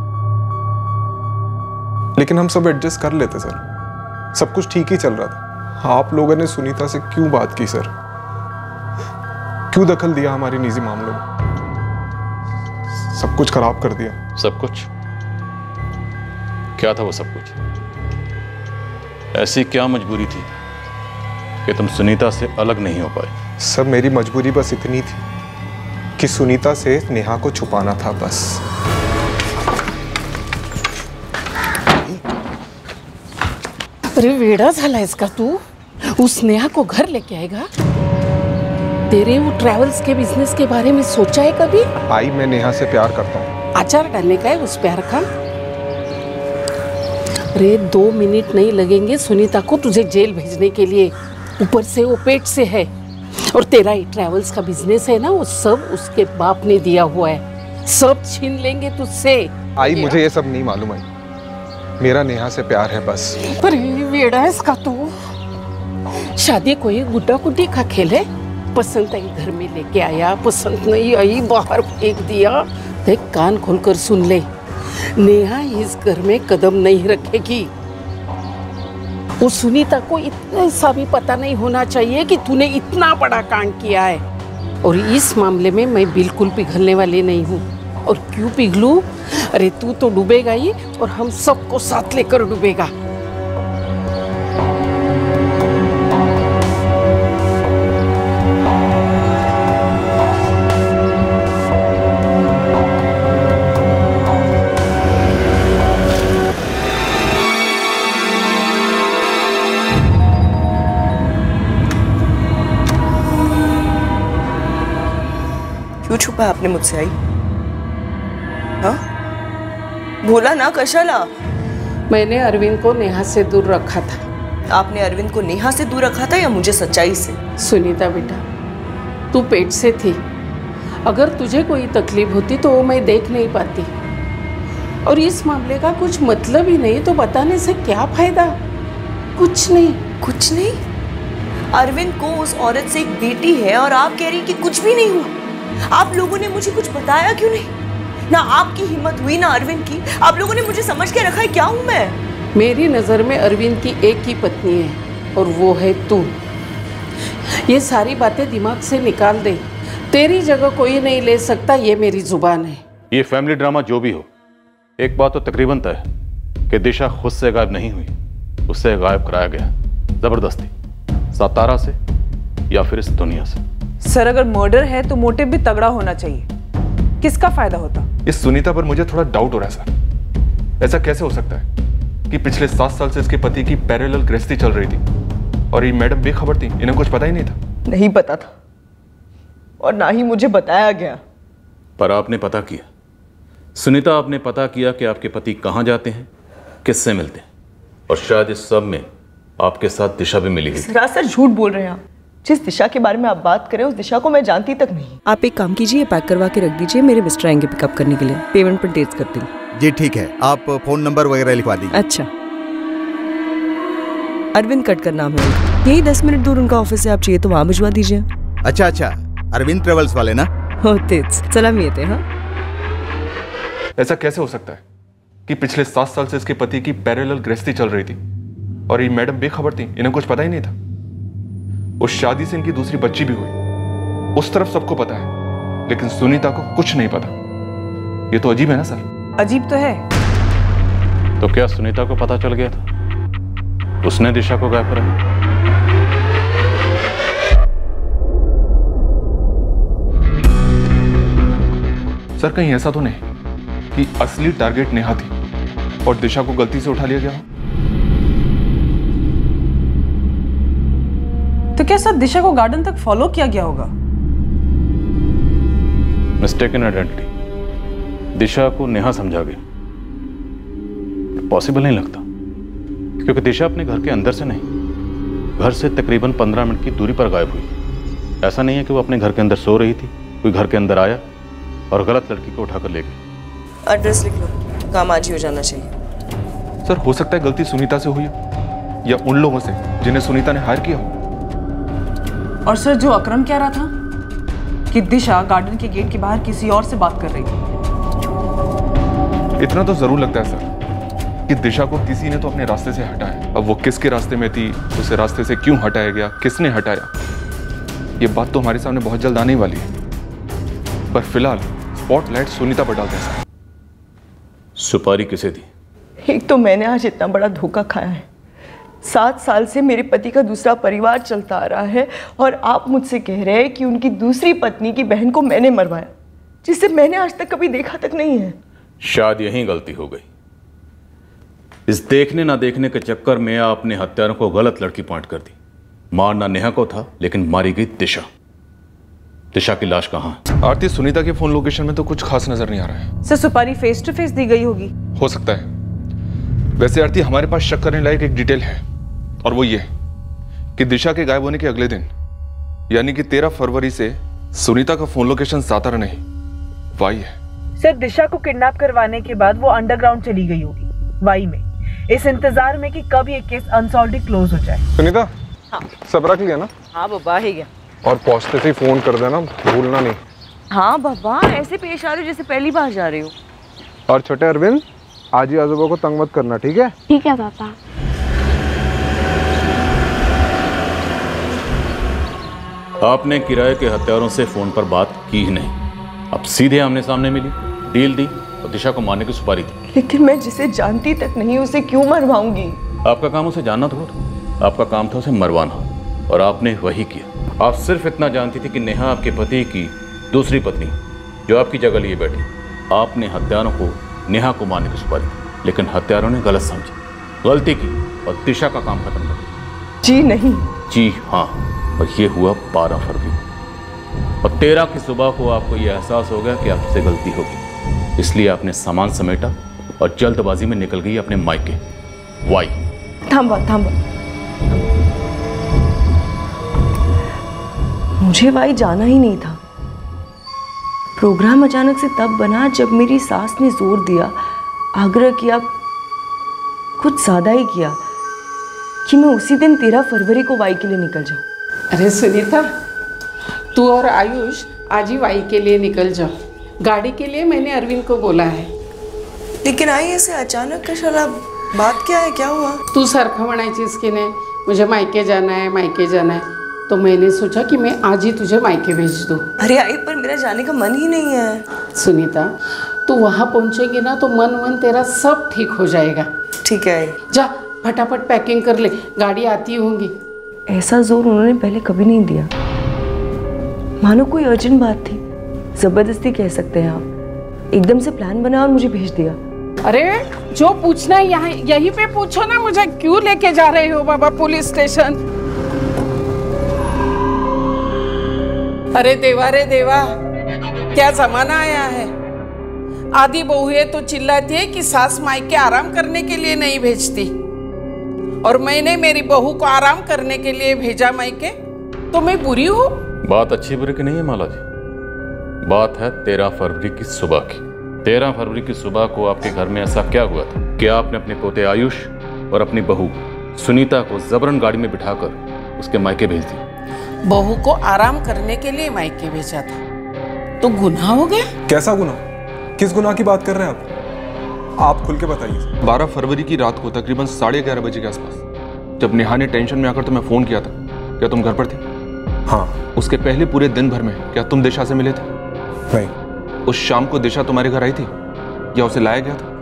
लेकिन हम सब एडजस्ट कर लेते सर। सब कुछ ठीक ही चल रहा था। आप लोगों ने सुनीता से क्यों बात की सर? क्यों दखल दिया हमारी निजी मामलों में? सब कुछ खराब कर दिया। सब कुछ? क्या था वो सब कुछ? ऐसी क्या मजबूरी थी कि तुम सुनीता से अलग नहीं हो पाए? सर मेरी मजबूरी बस इतनी थी कि सुनीता से नेहा को छुपाना था बस। अरे वेड़ा झाला इसका तू। उस नेहा को घर लेके आएगा? तेरे वो ट्रैवल्स के बिजनेस के बारे में सोचा है कभी? आई, मैं नेहा से प्यार करता हूँ। आचार डालने का है उस प्यार का? अरे दो मिनट नहीं लगेंगे सुनीता को तुझे जेल भेजने के लिए। ऊपर से वो पेट से है, और तेरा ये ट्रैवल्स का बिजनेस है ना, वो सब उसके बाप ने दिया हुआ है। सब छीन लेंगे तुझसे। आई, मुझे ये सब नहीं मालूम है। मेरा नेहा से प्यार है बस। पर वेड़ा है इसका तू। शादी कोई गुड्डा गुड्डी का खेल है? पसंद आई घर में लेके आया, पसंद नहीं आई बाहर फेंक दिया। देख, कान खोलकर सुन ले, नेहा इस घर में कदम नहीं रखेगी। वो सुनीता को इतना सा भी पता नहीं होना चाहिए कि तूने इतना बड़ा कांड किया है। और इस मामले में मैं बिल्कुल पिघलने वाली नहीं हूँ। और क्यों पिघलूं? अरे तू तो डूबेगा ही, और हम सबको साथ लेकर डूबेगा। क्यों छुपा आपने मुझसे? आई, हाँ बोला ना कशाला? मैंने अरविंद को नेहा से दूर रखा था। आपने अरविंद को नेहा से दूर रखा था या मुझे सच्चाई से? सुनीता बेटा, तू पेट से थी। अगर तुझे कोई तकलीफ होती तो वो मैं देख नहीं पाती। और इस मामले का कुछ मतलब ही नहीं तो बताने से क्या फायदा? कुछ नहीं। कुछ नहीं? अरविंद को उस औरत से एक बेटी है और आप कह रही कि कुछ भी नहीं हुआ। आप लोगों ने मुझे कुछ बताया क्यों नहीं? ना आपकी हिम्मत हुई ना अरविंद की। आप लोगों ने मुझे समझ के रखा है। क्या हूं मैं? मेरी नजर में अरविंद की एक ही पत्नी है, और वो है तू। ये सारी बातें दिमाग से निकाल दे। तेरी जगह कोई नहीं ले सकता, ये मेरी जुबान है। ये फैमिली ड्रामा जो भी हो, एक बात तो तकरीबन तय है कि दिशा खुद से गायब नहीं हुई, उससे गायब कराया गया जबरदस्ती, सातारा से या फिर इस दुनिया से। सर, अगर मर्डर है तो मोटिव भी तगड़ा होना चाहिए। किसका फायदा होता? इस सुनीता पर मुझे थोड़ा डाउट हो रहा है सर। ऐसा कैसे हो सकता है कि पिछले सात साल से इसके पति की पैरेलल गृहस्थी चल रही थी और ये मैडम बेखबर थी, इन्हें कुछ पता ही नहीं था? नहीं पता था, और ना ही मुझे बताया गया। पर आपने पता किया सुनीता, आपने पता किया कि आपके पति कहाँ जाते हैं, किससे मिलते हैं, और शायद इस सब में आपके साथ दिशा भी मिली हुई। सरासर झूठ बोल रहे हैं आप। जिस दिशा के बारे में आप बात करें उस दिशा को मैं जानती तक नहीं। आप एक काम कीजिए, पैक करवा के रख दीजिए, मेरे मिस्टर आएंगे पिकअप करने के लिए। पेमेंट पर डेट्स कर देंगे। जी ठीक है, आप फोन नंबर वगैरह लिखवा दीजिए। अच्छा, अरविंद कटकर नाम है, यही दस मिनट दूर उनका ऑफिस है। आप चाहिए तो वहाँ भिजवा दीजिए। अच्छा अच्छा, अरविंद ट्रेवल्स वाले ना? होते सलाम ये थे। हाँ, ऐसा कैसे हो सकता है कि पिछले सात साल से इसके पति की पैरेलल गृहस्थी चल रही थी और ये मैडम बेखबर थी, इन्हें कुछ पता ही नहीं था? उस शादी से इनकी दूसरी बच्ची भी हुई, उस तरफ सबको पता है, लेकिन सुनीता को कुछ नहीं पता। ये तो अजीब है ना सर? अजीब तो है। तो क्या सुनीता को पता चल गया था? उसने दिशा को गायब करा? सर, कहीं ऐसा तो नहीं कि असली टारगेट नेहा थी और दिशा को गलती से उठा लिया गया? तो क्या सर दिशा को गार्डन तक फॉलो किया गया होगा? Mistaken identity. दिशा को नेहा समझा गई। पॉसिबल नहीं लगता, क्योंकि दिशा अपने घर के अंदर से नहीं, घर से तकरीबन पंद्रह मिनट की दूरी पर गायब हुई। ऐसा नहीं है कि वो अपने घर के अंदर सो रही थी, कोई घर के अंदर आया और गलत लड़की को उठाकर ले गया। एड्रेस लिख लो, काम आज ही हो जाना चाहिए। सर हो सकता है गलती सुनीता से हुई है या उन लोगों से जिन्हें सुनीता ने हायर किया हो। और सर जो अकरम कह रहा था कि दिशा गार्डन के गेट के बाहर किसी और से बात कर रही थी। इतना तो जरूर लगता है सर कि दिशा को किसी ने तो अपने रास्ते से हटाया। अब वो किसके रास्ते में थी, उसे रास्ते से क्यों हटाया गया, किसने हटाया, ये बात तो हमारे सामने बहुत जल्द आने वाली है। पर फिलहाल स्पॉटलाइट सुनीता पर डालते हैं सर। सुपारी किसे दी? एक तो मैंने आज इतना बड़ा धोखा खाया है। सात साल से मेरे पति का दूसरा परिवार चलता आ रहा है और आप मुझसे कह रहे हैं कि उनकी दूसरी पत्नी की बहन को मैंने मरवाया, जिसे मैंने आज तक कभी देखा तक नहीं है। शायद यही गलती हो गई। इस देखने ना देखने के चक्कर में आपने हत्यारों को गलत लड़की पॉइंट कर दी। मारना नेहा को था, लेकिन मारी गई दिशा। दिशा की लाश कहाँ है? आरती, सुनीता के फोन लोकेशन में तो कुछ खास नजर नहीं आ रहा है। सर सुपारी फेस टू फेस दी गई होगी। हो सकता है। वैसे आरती, हमारे पास शक करने लायक एक डिटेल है, और वो ये कि दिशा के गायब होने के अगले दिन, यानी कि तेरह फरवरी से सुनीता का फोन लोकेशन सातारा नहीं, वाई है। सर दिशा को किडनैप करवाने के बाद वो अंडरग्राउंड चली गई होगी वाई में, इस इंतजार में कि कब ये केस अनसॉल्व्ड क्लोज हो जाए। सुनीता, हाँ सब रख लिया ना? हाँ बाबा, ही गया। और पहुंचते से ही फोन कर देना, भूलना नहीं। हाँ बाबा, ऐसे पेश आ रहे हो जैसे पहली बार जा रहे हो। और छोटे अरविंद, आज ही आजूबा को तंग मत करना, ठीक है? ठीक है पापा। आपने किराए के हत्यारों से फोन पर बात की ही नहीं, अब सीधे आमने सामने मिली, डील दी और दिशा को मारने की सुपारी दी। लेकिन मैं जिसे जानती तक नहीं उसे क्यों मरवाऊंगी? आपका काम उसे जानना थोड़ा था, आपका काम था उसे मरवाना, और आपने वही किया। आप सिर्फ इतना जानती थी कि नेहा आपके पति की दूसरी पत्नी जो आपकी जगह लिए बैठी। आपने हत्यारों को नेहा को मारने की सुपारी दी, लेकिन हत्यारों ने गलत समझी, गलती की और दिशा का काम खत्म कर दिया। जी नहीं। जी हाँ, और ये हुआ बारह फरवरी, और तेरह की सुबह को आपको यह एहसास हो गया कि आपसे गलती होगी, इसलिए आपने सामान समेटा और जल्दबाजी में निकल गई अपने मायके वाई। थांबा थांबा, मुझे वाई जाना ही नहीं था। प्रोग्राम अचानक से तब बना जब मेरी सास ने जोर दिया, आग्रह किया, कुछ ज्यादा ही किया कि मैं उसी दिन तेरह फरवरी को वाई के लिए निकल जाऊं। अरे सुनीता, तू और आयुष आज ही वाई के लिए निकल जाओ। गाड़ी के लिए मैंने अरविंद को बोला है। लेकिन आई ऐसे अचानक कशाला, बात क्या है, क्या हुआ? तू सारखं म्हणायचीस की नाही मुझे मायके जाना है, मायके जाना है, तो मैंने सोचा कि मैं आज ही तुझे मायके भेज दूँ। अरे आई, पर मेरा जाने का मन ही नहीं है। सुनीता, तू वहाँ पहुँचेगी ना तो मन मन तेरा सब ठीक हो जाएगा। ठीक है, जा फटाफट पैकिंग कर ले, गाड़ी आती होंगी। ऐसा जोर उन्होंने पहले कभी नहीं दिया, मानो कोई अर्जेंट बात थी, जबरदस्ती कह सकते हैं आप। एकदम से प्लान बना और मुझे भेज दिया। अरे जो पूछना है यहाँ यहीं पे पूछो ना, मुझे क्यों लेके जा रहे हो बाबा पुलिस स्टेशन? अरे देवा रे देवा, क्या जमाना आया है। आधी बहुएं तो चिल्लाती है कि सास मायके आराम करने के लिए नहीं भेजती, और मैंने मेरी बहू को आराम करने के लिए भेजा मायके, तो मैं बुरी हूँ? बात अच्छी बुरी की नहीं है माला जी, बात है तेरह फरवरी की सुबह की। तेरह फरवरी की सुबह को आपके घर में ऐसा क्या हुआ था कि आपने अपने पोते आयुष और अपनी बहू सुनीता को जबरन गाड़ी में बिठाकर उसके मायके भेज दी? बहू को आराम करने के लिए मायके भेजा था, तो गुनाह हो गया? कैसा गुनाह? किस गुनाह की बात कर रहे हैं आप? आप खुल के बताइए। बारह फरवरी की रात को तकरीबन साढ़े ग्यारह बजे के आसपास जब नेहा ने टेंशन में आकर तुम्हें फोन किया था, क्या तुम घर पर थे? हाँ। उसके पहले पूरे दिन भर में क्या तुम दिशा से मिले थे? नहीं। उस शाम को दिशा तुम्हारे घर आई थी या उसे लाया गया था?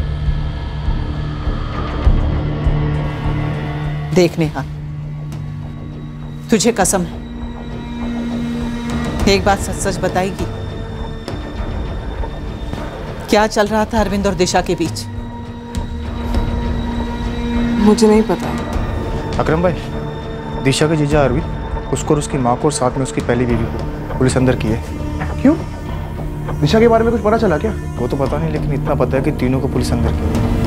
देख नेहा, तुझे कसम है, एक बात सच सच बताएगी, क्या चल रहा था अरविंद और दिशा के बीच? मुझे नहीं पता। अकरम भाई, दिशा के जीजा अरविंद उसको और उसकी माँ को और साथ में उसकी पहली बीवी को पुलिस अंदर की है। क्यों? दिशा के बारे में कुछ पता चला क्या? वो तो पता नहीं, लेकिन इतना पता है कि तीनों को पुलिस अंदर की है।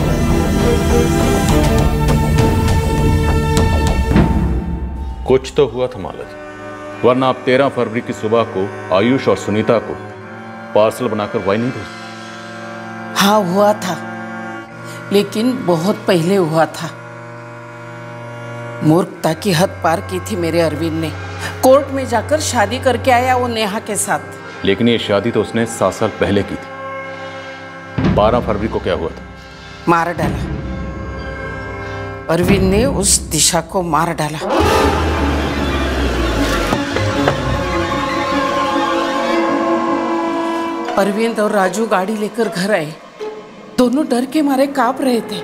कुछ तो हुआ था माला जी, वरना आप तेरह फरवरी की सुबह को आयुष और सुनीता को पार्सल बनाकर वाई नहीं भेजते? हाँ हुआ था, लेकिन बहुत पहले हुआ था। मूर्खता की हद पार की थी मेरे अरविंद ने। कोर्ट में जाकर शादी करके आया वो नेहा के साथ। लेकिन ये शादी तो उसने सात साल पहले की थी। बारह फरवरी को क्या हुआ था? मार डाला। अरविंद ने उस दिशा को मार डाला। अरविंद और राजू गाड़ी लेकर घर आए। दोनों डर के मारे कांप रहे थे।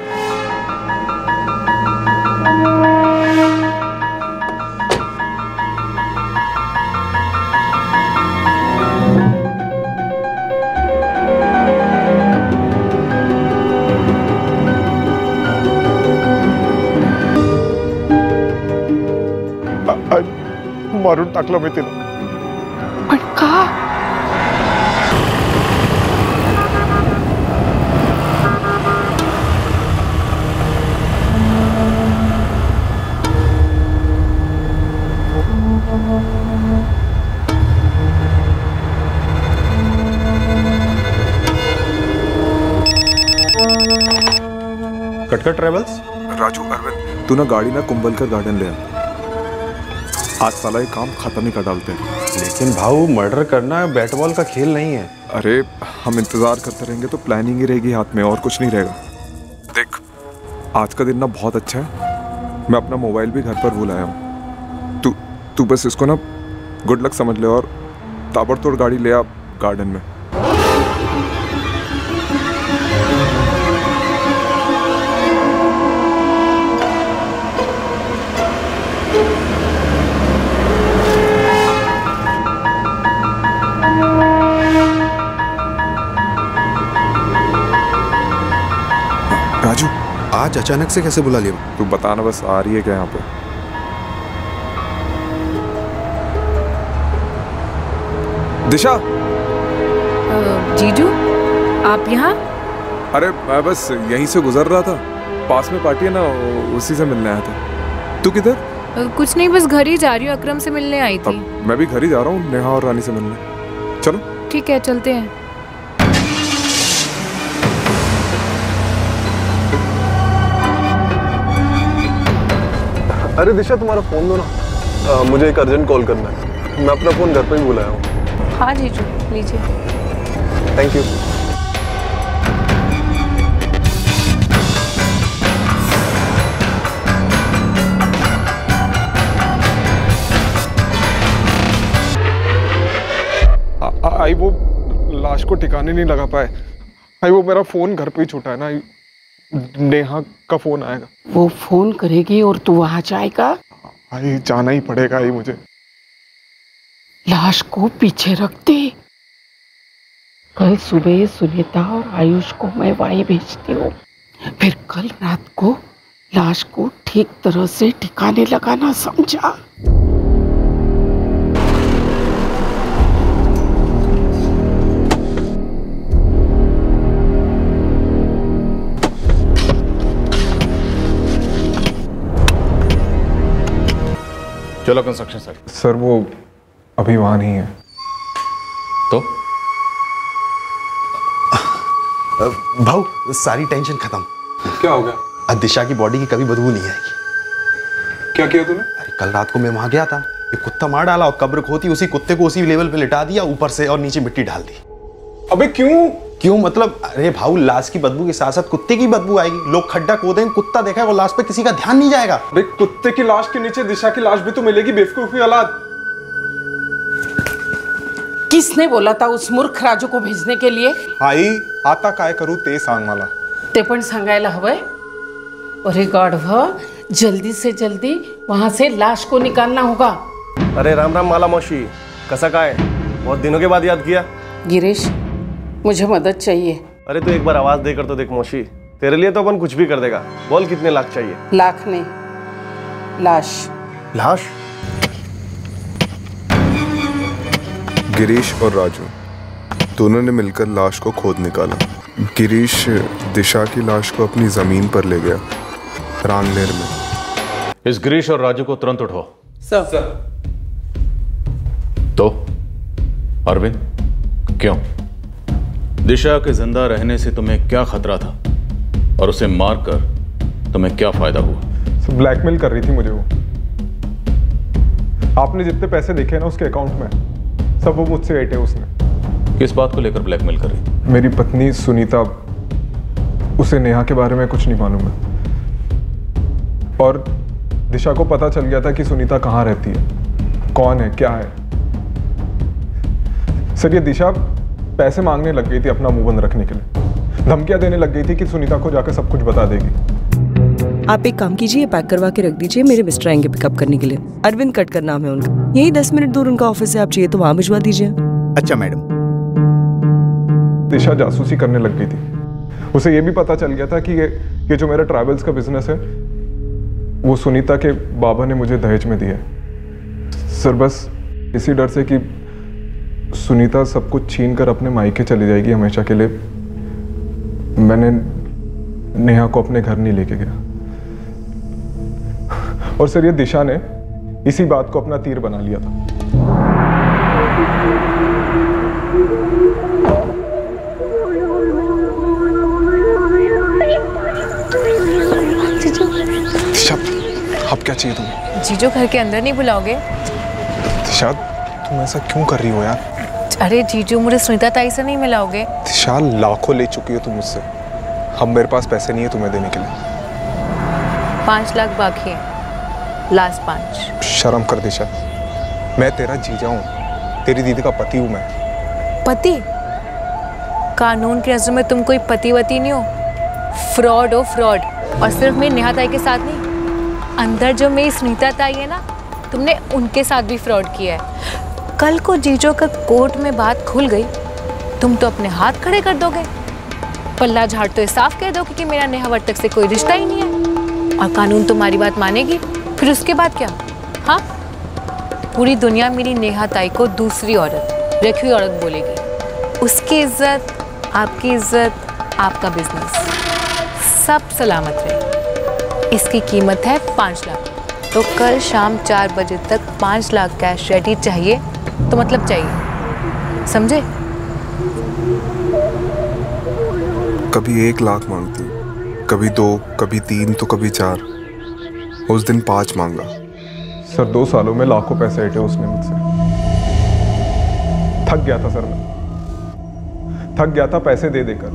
मारून टाकलं मी तिला. पण का? कटकर ट्रेवल्स? राजू, अरविंद, तू ना गाड़ी ना कुंभलकर गार्डन ले आ। आज साला ये काम खत्म ही कर डालते हैं। लेकिन भाऊ, मर्डर करना बैट बॉल का खेल नहीं है। अरे हम इंतजार करते रहेंगे तो प्लानिंग ही रहेगी हाथ में, और कुछ नहीं रहेगा। देख, आज का दिन ना बहुत अच्छा है। मैं अपना मोबाइल भी घर पर भूल आया हूँ। तू तू बस इसको ना गुड लक समझ ले और ताबड़तोड़ गाड़ी ले आ गार्डन में। राजू, आज अचानक से कैसे बुला लिया? तू बताना बस, आ रही है क्या यहाँ पे? दिशा। जीजू, आप यहाँ? अरे मैं बस यहीं से गुजर रहा था, पास में पार्टी है ना, उसी से मिलने आया था। तू किधर? कुछ नहीं, बस घर ही जा रही हूँ, अकरम से मिलने आई थी। मैं भी घर ही जा रहा हूँ, नेहा और रानी से मिलने। चलो ठीक है, चलते हैं। अरे दिशा, तुम्हारा फोन दो ना, आ, मुझे एक अर्जेंट कॉल करना है। मैं अपना फोन घर पे ही भूल आया हूँ। हाँ जीजू, लीजिए। Thank you. आई वो लाश को ठिकाने नहीं लगा पाए। आई वो मेरा फोन घर पे ही छूटा है ना, नेहा का फोन आएगा। वो फोन करेगी और तू वहां जाएगा? आई जाना ही पड़ेगा ही मुझे। लाश को पीछे रख दे। कल सुबह सुनीता और आयुष को मैं वाई भेजती हूँ, फिर कल रात को लाश को ठीक तरह से ठिकाने लगाना, समझा? चलो कंस्ट्रक्शन साइट। सर वो अभी वहां नहीं है। तो भाऊ, सारी टेंशन खत्म। क्या हो गया? अब दिशा की बॉडी की कभी बदबू नहीं आएगी। क्या किया तूने? अरे कल रात को मैं वहां गया था, एक कुत्ता मार डाला और कब्र खोती उसी कुत्ते को उसी लेवल पे लिटा दिया, ऊपर से और नीचे मिट्टी डाल दी। अबे क्यों? क्यों मतलब? अरे भाऊ, लाश की बदबू के साथ साथ कुत्ते की बदबू आएगी। लोग खड्डा खोदेंगे, कुत्ता देखा और लाश पे किसी का ध्यान नहीं जाएगा। अरे कुत्ते की लाश के नीचे दिशा की लाश भी तो मिलेगी, बेवकूफी औलाद। किसने बोला था उस मूर्ख राजू को भेजने के लिए? आई आता काय करू ते सांग मला। ते पण सांगायला हवंय? अरे गाढव, जल्दी से जल्दी वहां से लाश को निकालना होगा। अरे राम राम माला मौसी, कसा काय? बहुत दिनों के बाद याद किया। गिरीश, मुझे मदद चाहिए। अरे तू एक बार आवाज देकर तो देख मौसी, तेरे लिए तो अपन कुछ भी कर देगा। बोल कितने लाख चाहिए? लाख नहीं, लाश। लाश? गिरीश और राजू दोनों ने मिलकर लाश को खोद निकाला। गिरीश दिशा की लाश को अपनी जमीन पर ले गया, रानलेर में। इस गिरीश और राजू को तुरंत उठाओ। सर सर तो अरविंद, क्यों? दिशा के जिंदा रहने से तुम्हें क्या खतरा था और उसे मारकर तुम्हें क्या फायदा हुआ? ब्लैकमेल कर रही थी मुझे वो। आपने जितने पैसे देखे ना उसके अकाउंट में, सब वो मुझसे ऐटे उसने। किस बात को लेकर ब्लैकमेल कर रही? मेरी पत्नी सुनीता, उसे नेहा के बारे में कुछ नहीं मालूम है, और दिशा को पता चल गया था कि सुनीता कहाँ रहती है, कौन है, क्या है। सर ये दिशा पैसे मांगने लग गई थी अपना मुंह बंद रखने के लिए, धमकियां देने लग गई थी कि सुनीता को जाकर सब कुछ बता देगी। आप एक काम कीजिए, पैक करवा के रख दीजिए, मेरे मिस्टर आएंगे पिकअप करने के लिए। अरविंद कटकर नाम है उनका, यही दस मिनट दूर उनका ऑफिस है, आप चाहिए तो वहां भिजवा दीजिए। अच्छा मैडम। दिशा जासूसी करने लग गई थी। उसे ये भी पता चल गया था कि ये ये जो मेरा ट्रैवल्स का बिजनेस है वो सुनीता के बाबा ने मुझे दहेज में दिया है। सर बस इसी डर से कि सुनीता सब कुछ छीन कर अपने मायके चली जाएगी हमेशा के लिए, मैंने नेहा को अपने घर नहीं लेके गया। और सर ये दिशा ने इसी बात को अपना तीर बना लिया था। दिशा, अब क्या चाहिए तुम्हें? जीजू घर के अंदर नहीं बुलाओगे? दिशा तुम ऐसा क्यों कर रही हो यार? अरे जीजू, मुझे सुनीता ताई से नहीं मिलाओगे? दिशा लाखों ले चुकी हो तुम मुझसे, हम मेरे पास पैसे नहीं है तुम्हें देने के लिए। पांच लाख बाकी है, लास्ट पांच। शर्म कर दिशा, मैं तेरा जीजा हूँ, तेरी दीदी का पति हूँ मैं। पति? कानून की नजर में तुम कोई पतिवती नहीं हो, फ्रॉड हो फ्रॉड। और सिर्फ मेरी नेहा ताई के साथ नहीं, अंदर जो मेरी सुनीता ताई है ना, तुमने उनके साथ भी फ्रॉड किया है। कल को जीजो का कोर्ट में बात खुल गई, तुम तो अपने हाथ खड़े कर दोगे, पल्ला झाड़ तो साफ कह दोगे कि मेरा नेहा वर्तक से कोई रिश्ता ही नहीं है, और कानून तुम्हारी बात मानेगी। फिर उसके बाद क्या? हाँ, पूरी दुनिया मेरी नेहा ताई को दूसरी औरत, रखी हुई औरत बोलेगी। उसकी इज्जत, आपकी इज्जत, आपका बिजनेस सब सलामत रहे। इसकी कीमत है पाँच लाख। तो कल शाम चार बजे तक पाँच लाख कैश रेडी चाहिए, तो मतलब चाहिए, समझे? कभी एक लाख मांगती, कभी दो, कभी तीन, तो कभी चार। उस दिन पांच मांगा। सर दो सालों में लाखों पैसे ऐटे उसने मुझसे। थक गया था सर, मैं थक गया था पैसे दे देकर,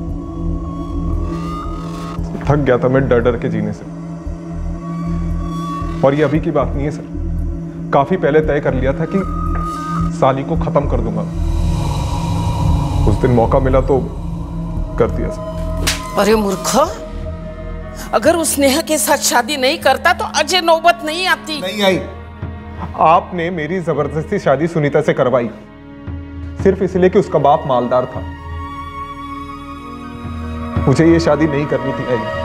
थक गया था मैं डर डर के जीने से। और ये अभी की बात नहीं है सर, काफी पहले तय कर लिया था कि साली को खत्म कर दूंगा। उस दिन मौका मिला तो कर दिया सर। अरे मूर्ख, अगर उस नेहा के साथ शादी नहीं करता तो अजय नौबत नहीं आती। नहीं आई। आपने मेरी जबरदस्ती शादी सुनीता से करवाई, सिर्फ इसलिए कि उसका बाप मालदार था। मुझे ये शादी नहीं करनी थी। आई।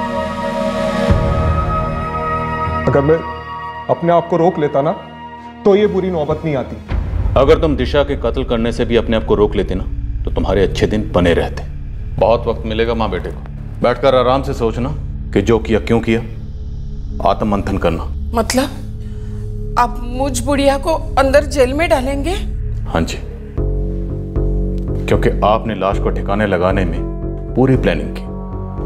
अगर मैं अपने आप को रोक लेता ना तो ये बुरी नौबत नहीं आती। अगर तुम दिशा के कत्ल करने से भी अपने आप को रोक लेते ना तो तुम्हारे अच्छे दिन बने रहते। बहुत वक्त मिलेगा माँ बेटे को, बैठकर आराम से सोचना कि जो किया क्यों किया, आत्ममंथन करना। मतलब आप मुझ बुढ़िया को अंदर जेल में डालेंगे? हाँ जी, क्योंकि आपने लाश को ठिकाने लगाने में पूरी प्लानिंग की।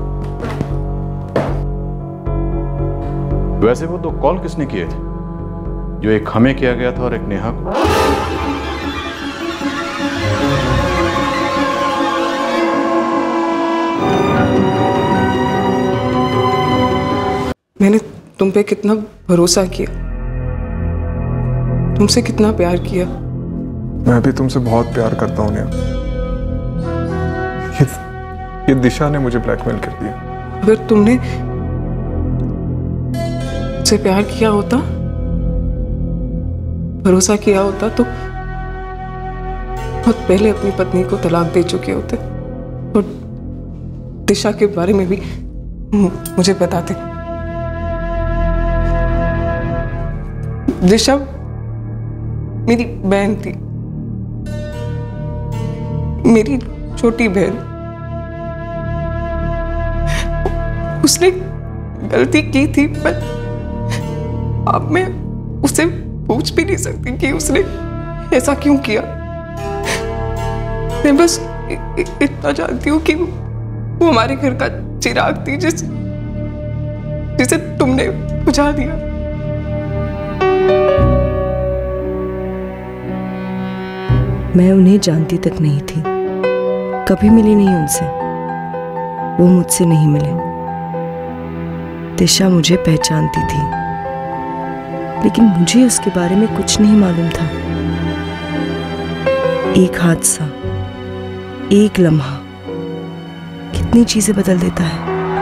वैसे वो दो कॉल किसने किए थे? जो एक हमें किया गया था और एक नेहा को। मैंने तुम पे कितना भरोसा किया, तुमसे कितना प्यार किया। मैं भी तुमसे बहुत प्यार करता हूँ नेहा। ये, ये दिशा ने मुझे ब्लैकमेल कर दिया। अगर तुमने से प्यार किया होता, भरोसा किया होता तो बहुत पहले अपनी पत्नी को तलाक दे चुके होते और दिशा के बारे में भी मुझे बताते। दिशा मेरी बहन थी, मेरी छोटी बहन, उसने गलती की थी, पर अब मैं उसे पूछ भी नहीं सकती कि उसने ऐसा क्यों किया। मैं बस इ, इ, इतना जानती हूँ कि वो हमारे घर का चिराग थी जिस जिसे तुमने बुझा दिया। मैं उन्हें जानती तक नहीं थी, कभी मिली नहीं उनसे, वो मुझसे नहीं मिले। दिशा मुझे पहचानती थी, लेकिन मुझे उसके बारे में कुछ नहीं मालूम था। एक हादसा, एक लम्हा कितनी चीजें बदल देता है।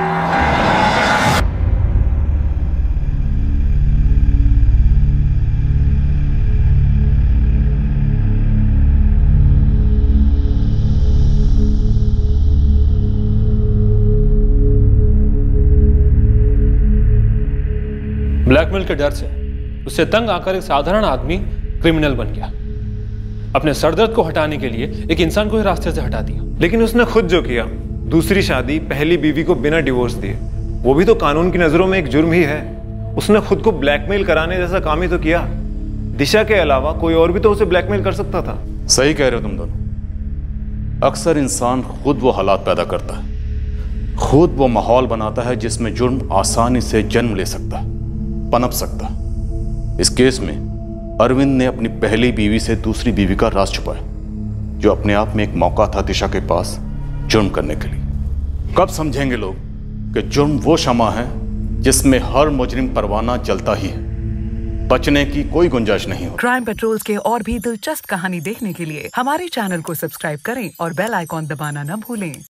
ब्लैकमेल के डर से उससे तंग आकर एक साधारण आदमी क्रिमिनल बन गया। अपने सरदर्द को हटाने के लिए एक इंसान को ही रास्ते से हटा दिया। लेकिन उसने खुद जो किया, दूसरी शादी पहली बीवी को बिना डिवोर्स दिए, वो भी तो कानून की नजरों में एक जुर्म ही है। उसने खुद को ब्लैकमेल कराने जैसा काम ही तो किया। दिशा के अलावा कोई और भी तो उसे ब्लैकमेल कर सकता था। सही कह रहे हो तुम दोनों। अक्सर इंसान खुद वो हालात पैदा करता है, खुद वो माहौल बनाता है जिसमें जुर्म आसानी से जन्म ले सकता है, पनप सकता। इस केस में अरविंद ने अपनी पहली बीवी से दूसरी बीवी का राज छुपाया, जो अपने आप में एक मौका था दिशा के पास जुर्म करने के लिए। कब समझेंगे लोग कि जुर्म वो शमा है जिसमें हर मुजरिम परवाना जलता ही है, बचने की कोई गुंजाइश नहीं हो। क्राइम पेट्रोल्स के और भी दिलचस्प कहानी देखने के लिए हमारे चैनल को सब्सक्राइब करें और बेल आइकॉन दबाना न भूलें।